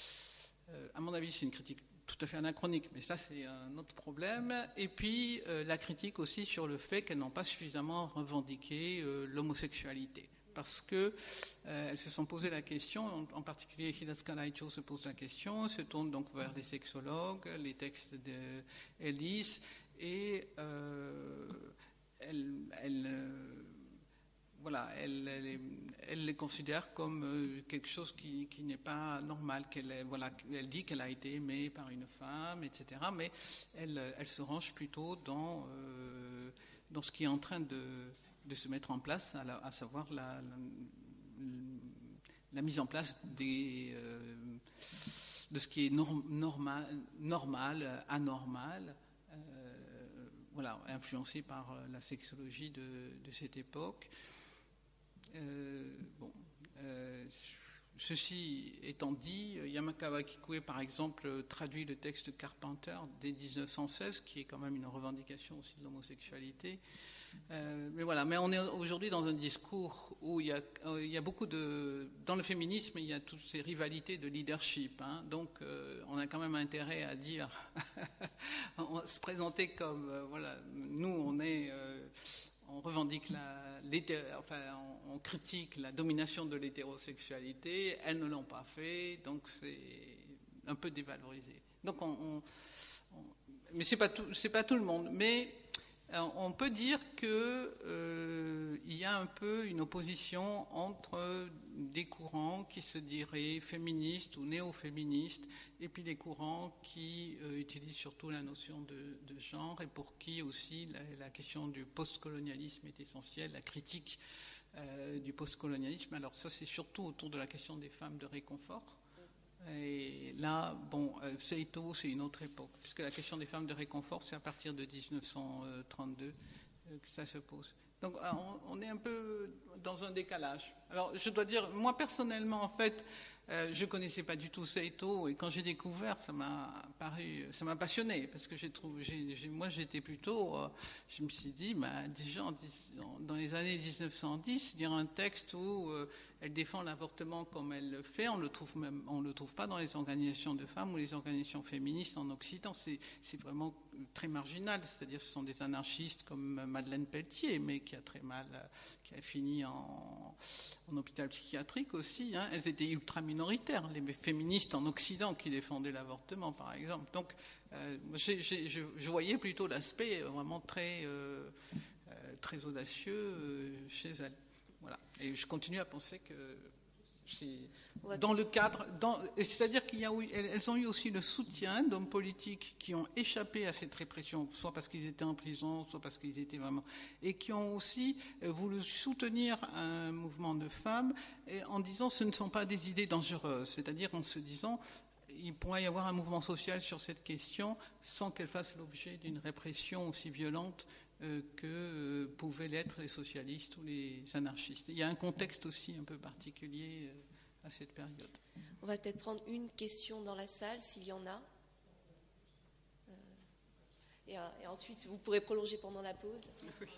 Euh, à mon avis, c'est une critique tout à fait anachronique, mais ça, c'est un autre problème. Et puis, euh, la critique aussi sur le fait qu'elles n'ont pas suffisamment revendiqué euh, l'homosexualité. Parce qu'elles euh, se sont posé la question, en, en particulier Hiratsuka Raicho se pose la question, se tourne donc vers des sexologues, les textes d'Ellis, et euh, elle, elle, euh, voilà, elle, elle, elle les considère comme euh, quelque chose qui, qui n'est pas normal. Qu'elle, voilà, elle dit qu'elle a été aimée par une femme, et cetera. Mais elle, elle se range plutôt dans, euh, dans ce qui est en train de... de se mettre en place, à, la, à savoir la, la, la mise en place des, euh, de ce qui est norm, normal, normal, anormal, euh, voilà, influencé par la sexologie de, de cette époque. Euh, bon, euh, ceci étant dit, Yamakawa Kikué, par exemple, traduit le texte de Carpenter dès dix-neuf cent seize, qui est quand même une revendication aussi de l'homosexualité. Euh, mais voilà, mais on est aujourd'hui dans un discours où il y a, il y a beaucoup de... Dans le féminisme, il y a toutes ces rivalités de leadership. Hein, donc, euh, on a quand même intérêt à dire... on se présenter comme... Euh, voilà, nous, on est... Euh, on revendique la... Enfin, on, on critique la domination de l'hétérosexualité. Elles ne l'ont pas fait, donc c'est un peu dévalorisé. Donc, on... on, on mais c'est pas tout, c'est pas tout le monde. Mais... on peut dire qu'il euh, y a un peu une opposition entre des courants qui se diraient féministes ou néo-féministes et puis des courants qui euh, utilisent surtout la notion de, de genre et pour qui aussi la, la question du postcolonialisme est essentielle, la critique euh, du postcolonialisme. Alors ça, c'est surtout autour de la question des femmes de réconfort. Et là, bon, Seito, c'est une autre époque, puisque la question des femmes de réconfort, c'est à partir de dix-neuf cent trente-deux que ça se pose. Donc, on est un peu dans un décalage. Alors, je dois dire, moi, personnellement, en fait, Euh, je ne connaissais pas du tout Seito et quand j'ai découvert, ça m'a paru, ça m'a passionné parce que j'ai trouvé, j'ai, j'ai, moi j'étais plutôt, euh, je me suis dit, bah, déjà en, dans les années dix-neuf cent dix, dire un texte où euh, elle défend l'avortement comme elle le fait, on le trouve même, on le trouve pas dans les organisations de femmes ou les organisations féministes en Occident. C'est, c'est vraiment très marginal, c'est-à-dire ce sont des anarchistes comme Madeleine Pelletier, mais qui a très mal, qui a fini en, en hôpital psychiatrique aussi. Hein. Elles étaient ultra minoritaires, les féministes en Occident qui défendaient l'avortement, par exemple. Donc, euh, j'ai, j'ai, je, je voyais plutôt l'aspect vraiment très, euh, euh, très audacieux euh, chez elles. Voilà. Et je continue à penser que c'est dans le cadre, dans, c'est-à-dire qu'il y a, elles ont eu aussi le soutien d'hommes politiques qui ont échappé à cette répression, soit parce qu'ils étaient en prison, soit parce qu'ils étaient vraiment, et qui ont aussi voulu soutenir un mouvement de femmes en disant ce ne sont pas des idées dangereuses, c'est-à-dire en se disant il pourrait y avoir un mouvement social sur cette question sans qu'elle fasse l'objet d'une répression aussi violente euh, que euh, pouvaient l'être les socialistes ou les anarchistes. Il y a un contexte aussi un peu particulier euh, à cette période. On va peut-être prendre une question dans la salle, s'il y en a. Euh, et, et ensuite, vous pourrez prolonger pendant la pause. Oui.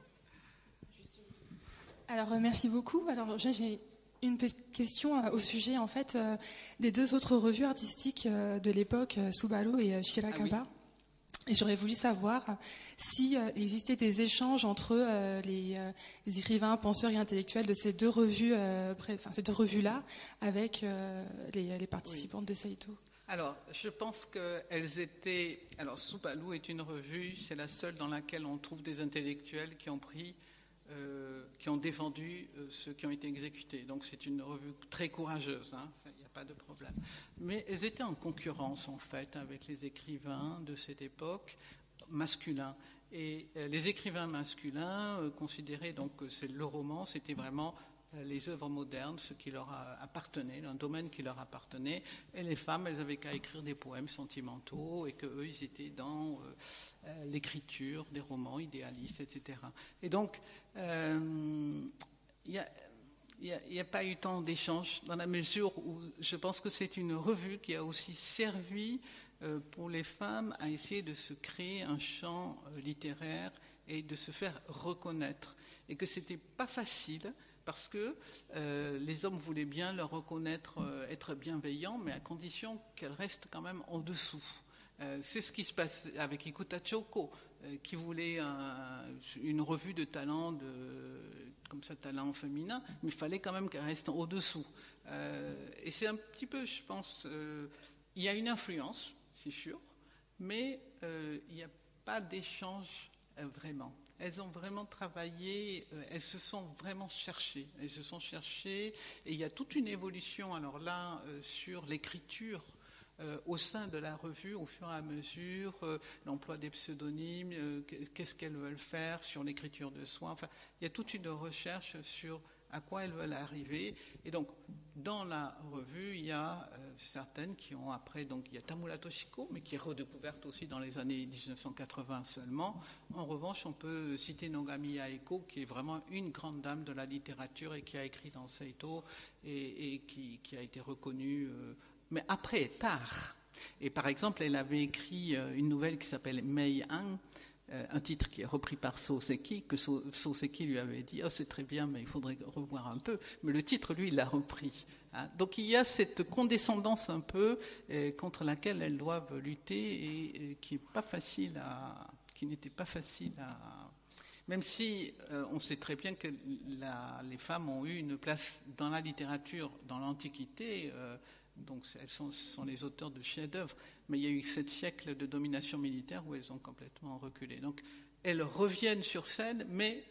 Alors, euh, merci beaucoup. Alors, j'ai une petite question euh, au sujet, en fait, euh, des deux autres revues artistiques euh, de l'époque, euh, Subaru et euh, Shirakaba. Ah oui. Et j'aurais voulu savoir s'il euh, existait des échanges entre euh, les, euh, les écrivains, penseurs et intellectuels de ces deux revues, euh, pré, enfin, ces deux revues-là, avec euh, les, les participantes oui. de Seito. Alors, je pense qu'elles étaient... Alors, Subaru est une revue, c'est la seule dans laquelle on trouve des intellectuels qui ont pris... Euh, qui ont défendu euh, ceux qui ont été exécutés. Donc c'est une revue très courageuse, hein, il n'y a pas de problème. Mais elles étaient en concurrence en fait avec les écrivains de cette époque masculins. Et euh, les écrivains masculins euh, considéraient donc que c'est le roman, c'était vraiment euh, les œuvres modernes, ce qui leur appartenait, un domaine qui leur appartenait. Et les femmes, elles avaient qu'à écrire des poèmes sentimentaux et qu'eux, ils étaient dans euh, euh, l'écriture des romans idéalistes, et cetera. Et donc, il euh, n'y a, a, a pas eu tant d'échanges dans la mesure où je pense que c'est une revue qui a aussi servi euh, pour les femmes à essayer de se créer un champ euh, littéraire et de se faire reconnaître. Et que ce n'était pas facile parce que euh, les hommes voulaient bien leur reconnaître, euh, être bienveillants, mais à condition qu'elles restent quand même en dessous. Euh, c'est ce qui se passe avec Ikuta Choko, euh, qui voulait un, une revue de talent, de, comme ça, talent féminin, mais il fallait quand même qu'elle reste au-dessous. Euh, et c'est un petit peu, je pense, euh, il y a une influence, c'est sûr, mais euh, il n'y a pas d'échange euh, vraiment. Elles ont vraiment travaillé, euh, elles se sont vraiment cherchées. Elles se sont cherchées, et il y a toute une évolution, alors là, euh, sur l'écriture euh, au sein de la revue, au fur et à mesure, euh, l'emploi des pseudonymes, euh, qu'est-ce qu'elles veulent faire sur l'écriture de soi. Enfin, il y a toute une recherche sur à quoi elles veulent arriver. Et donc, dans la revue, il y a euh, certaines qui ont après, donc il y a Tamura Toshiko, mais qui est redécouverte aussi dans les années dix-neuf cent quatre-vingts seulement. En revanche, on peut citer Nogami Aeko, qui est vraiment une grande dame de la littérature et qui a écrit dans Seito et, et qui, qui a été reconnue, euh, mais après, tard. Et par exemple, elle avait écrit euh, une nouvelle qui s'appelle Mei Han, un titre qui est repris par Soseki, que Soseki lui avait dit « Oh, c'est très bien, mais il faudrait revoir un peu ». Mais le titre, lui, il l'a repris. Hein. Donc il y a cette condescendance un peu eh, contre laquelle elles doivent lutter et, et qui est pas facile à, qui n'était pas facile à... Même si euh, on sait très bien que la, les femmes ont eu une place dans la littérature, dans l'Antiquité, euh, donc elles sont, sont les auteurs de chefs-d'œuvre, mais il y a eu sept siècles de domination militaire où elles ont complètement reculé. Donc elles reviennent sur scène, mais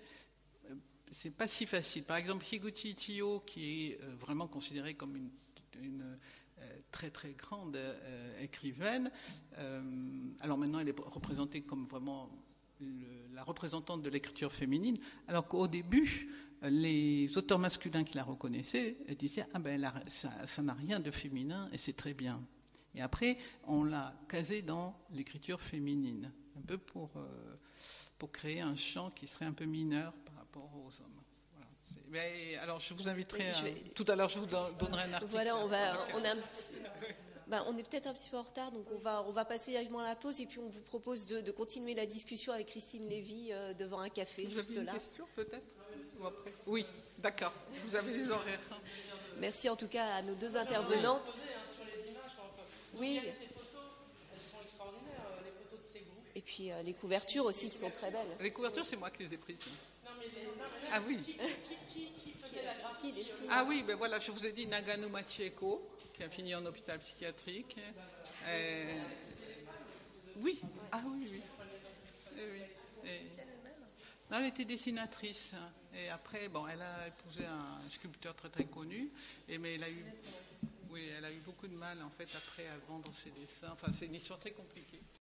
c'est pas si facile. Par exemple, Higuchi Ichio, qui est vraiment considérée comme une, une euh, très très grande euh, écrivaine, euh, alors maintenant elle est représentée comme vraiment le, la représentante de l'écriture féminine, alors qu'au début, les auteurs masculins qui la reconnaissaient disaient « Ah ben la, ça, ça n'a rien de féminin et c'est très bien ». Et après, on l'a casé dans l'écriture féminine, un peu pour, euh, pour créer un champ qui serait un peu mineur par rapport aux hommes. Voilà, c'est... Mais, alors, je vous inviterai. Oui, je vais... à... Tout à l'heure, je vous donnerai un article. Voilà, on va, on a un petit... Ben, on est peut-être un petit peu en retard, donc on va, on va passer directement à la pause et puis on vous propose de, de continuer la discussion avec Christine Lévy euh, devant un café, vous juste avez une là. question peut-être ou après? Oui, d'accord. Vous avez les horaires. Merci en tout cas à nos deux intervenantes. Sur les images, oui. Ces photos, elles sont extraordinaires, les photos de ces groupes. Et puis euh, les couvertures aussi qui sont très belles. Les couvertures, c'est moi qui les ai prises. Non, mais les... non, mais là, Ah oui. Qui, qui, qui, qui faisait la graphie qui dessine? Ah oui, ben voilà, je vous ai dit Nagano Machieko, qui a fini en hôpital psychiatrique. Euh, oui, ah oui, oui. Et oui. Et... Non, elle était dessinatrice. Et après, bon, elle a épousé un sculpteur très très connu, et, mais elle a eu, oui, elle a eu beaucoup de mal en fait après à vendre ses dessins. Enfin, c'est une histoire très compliquée.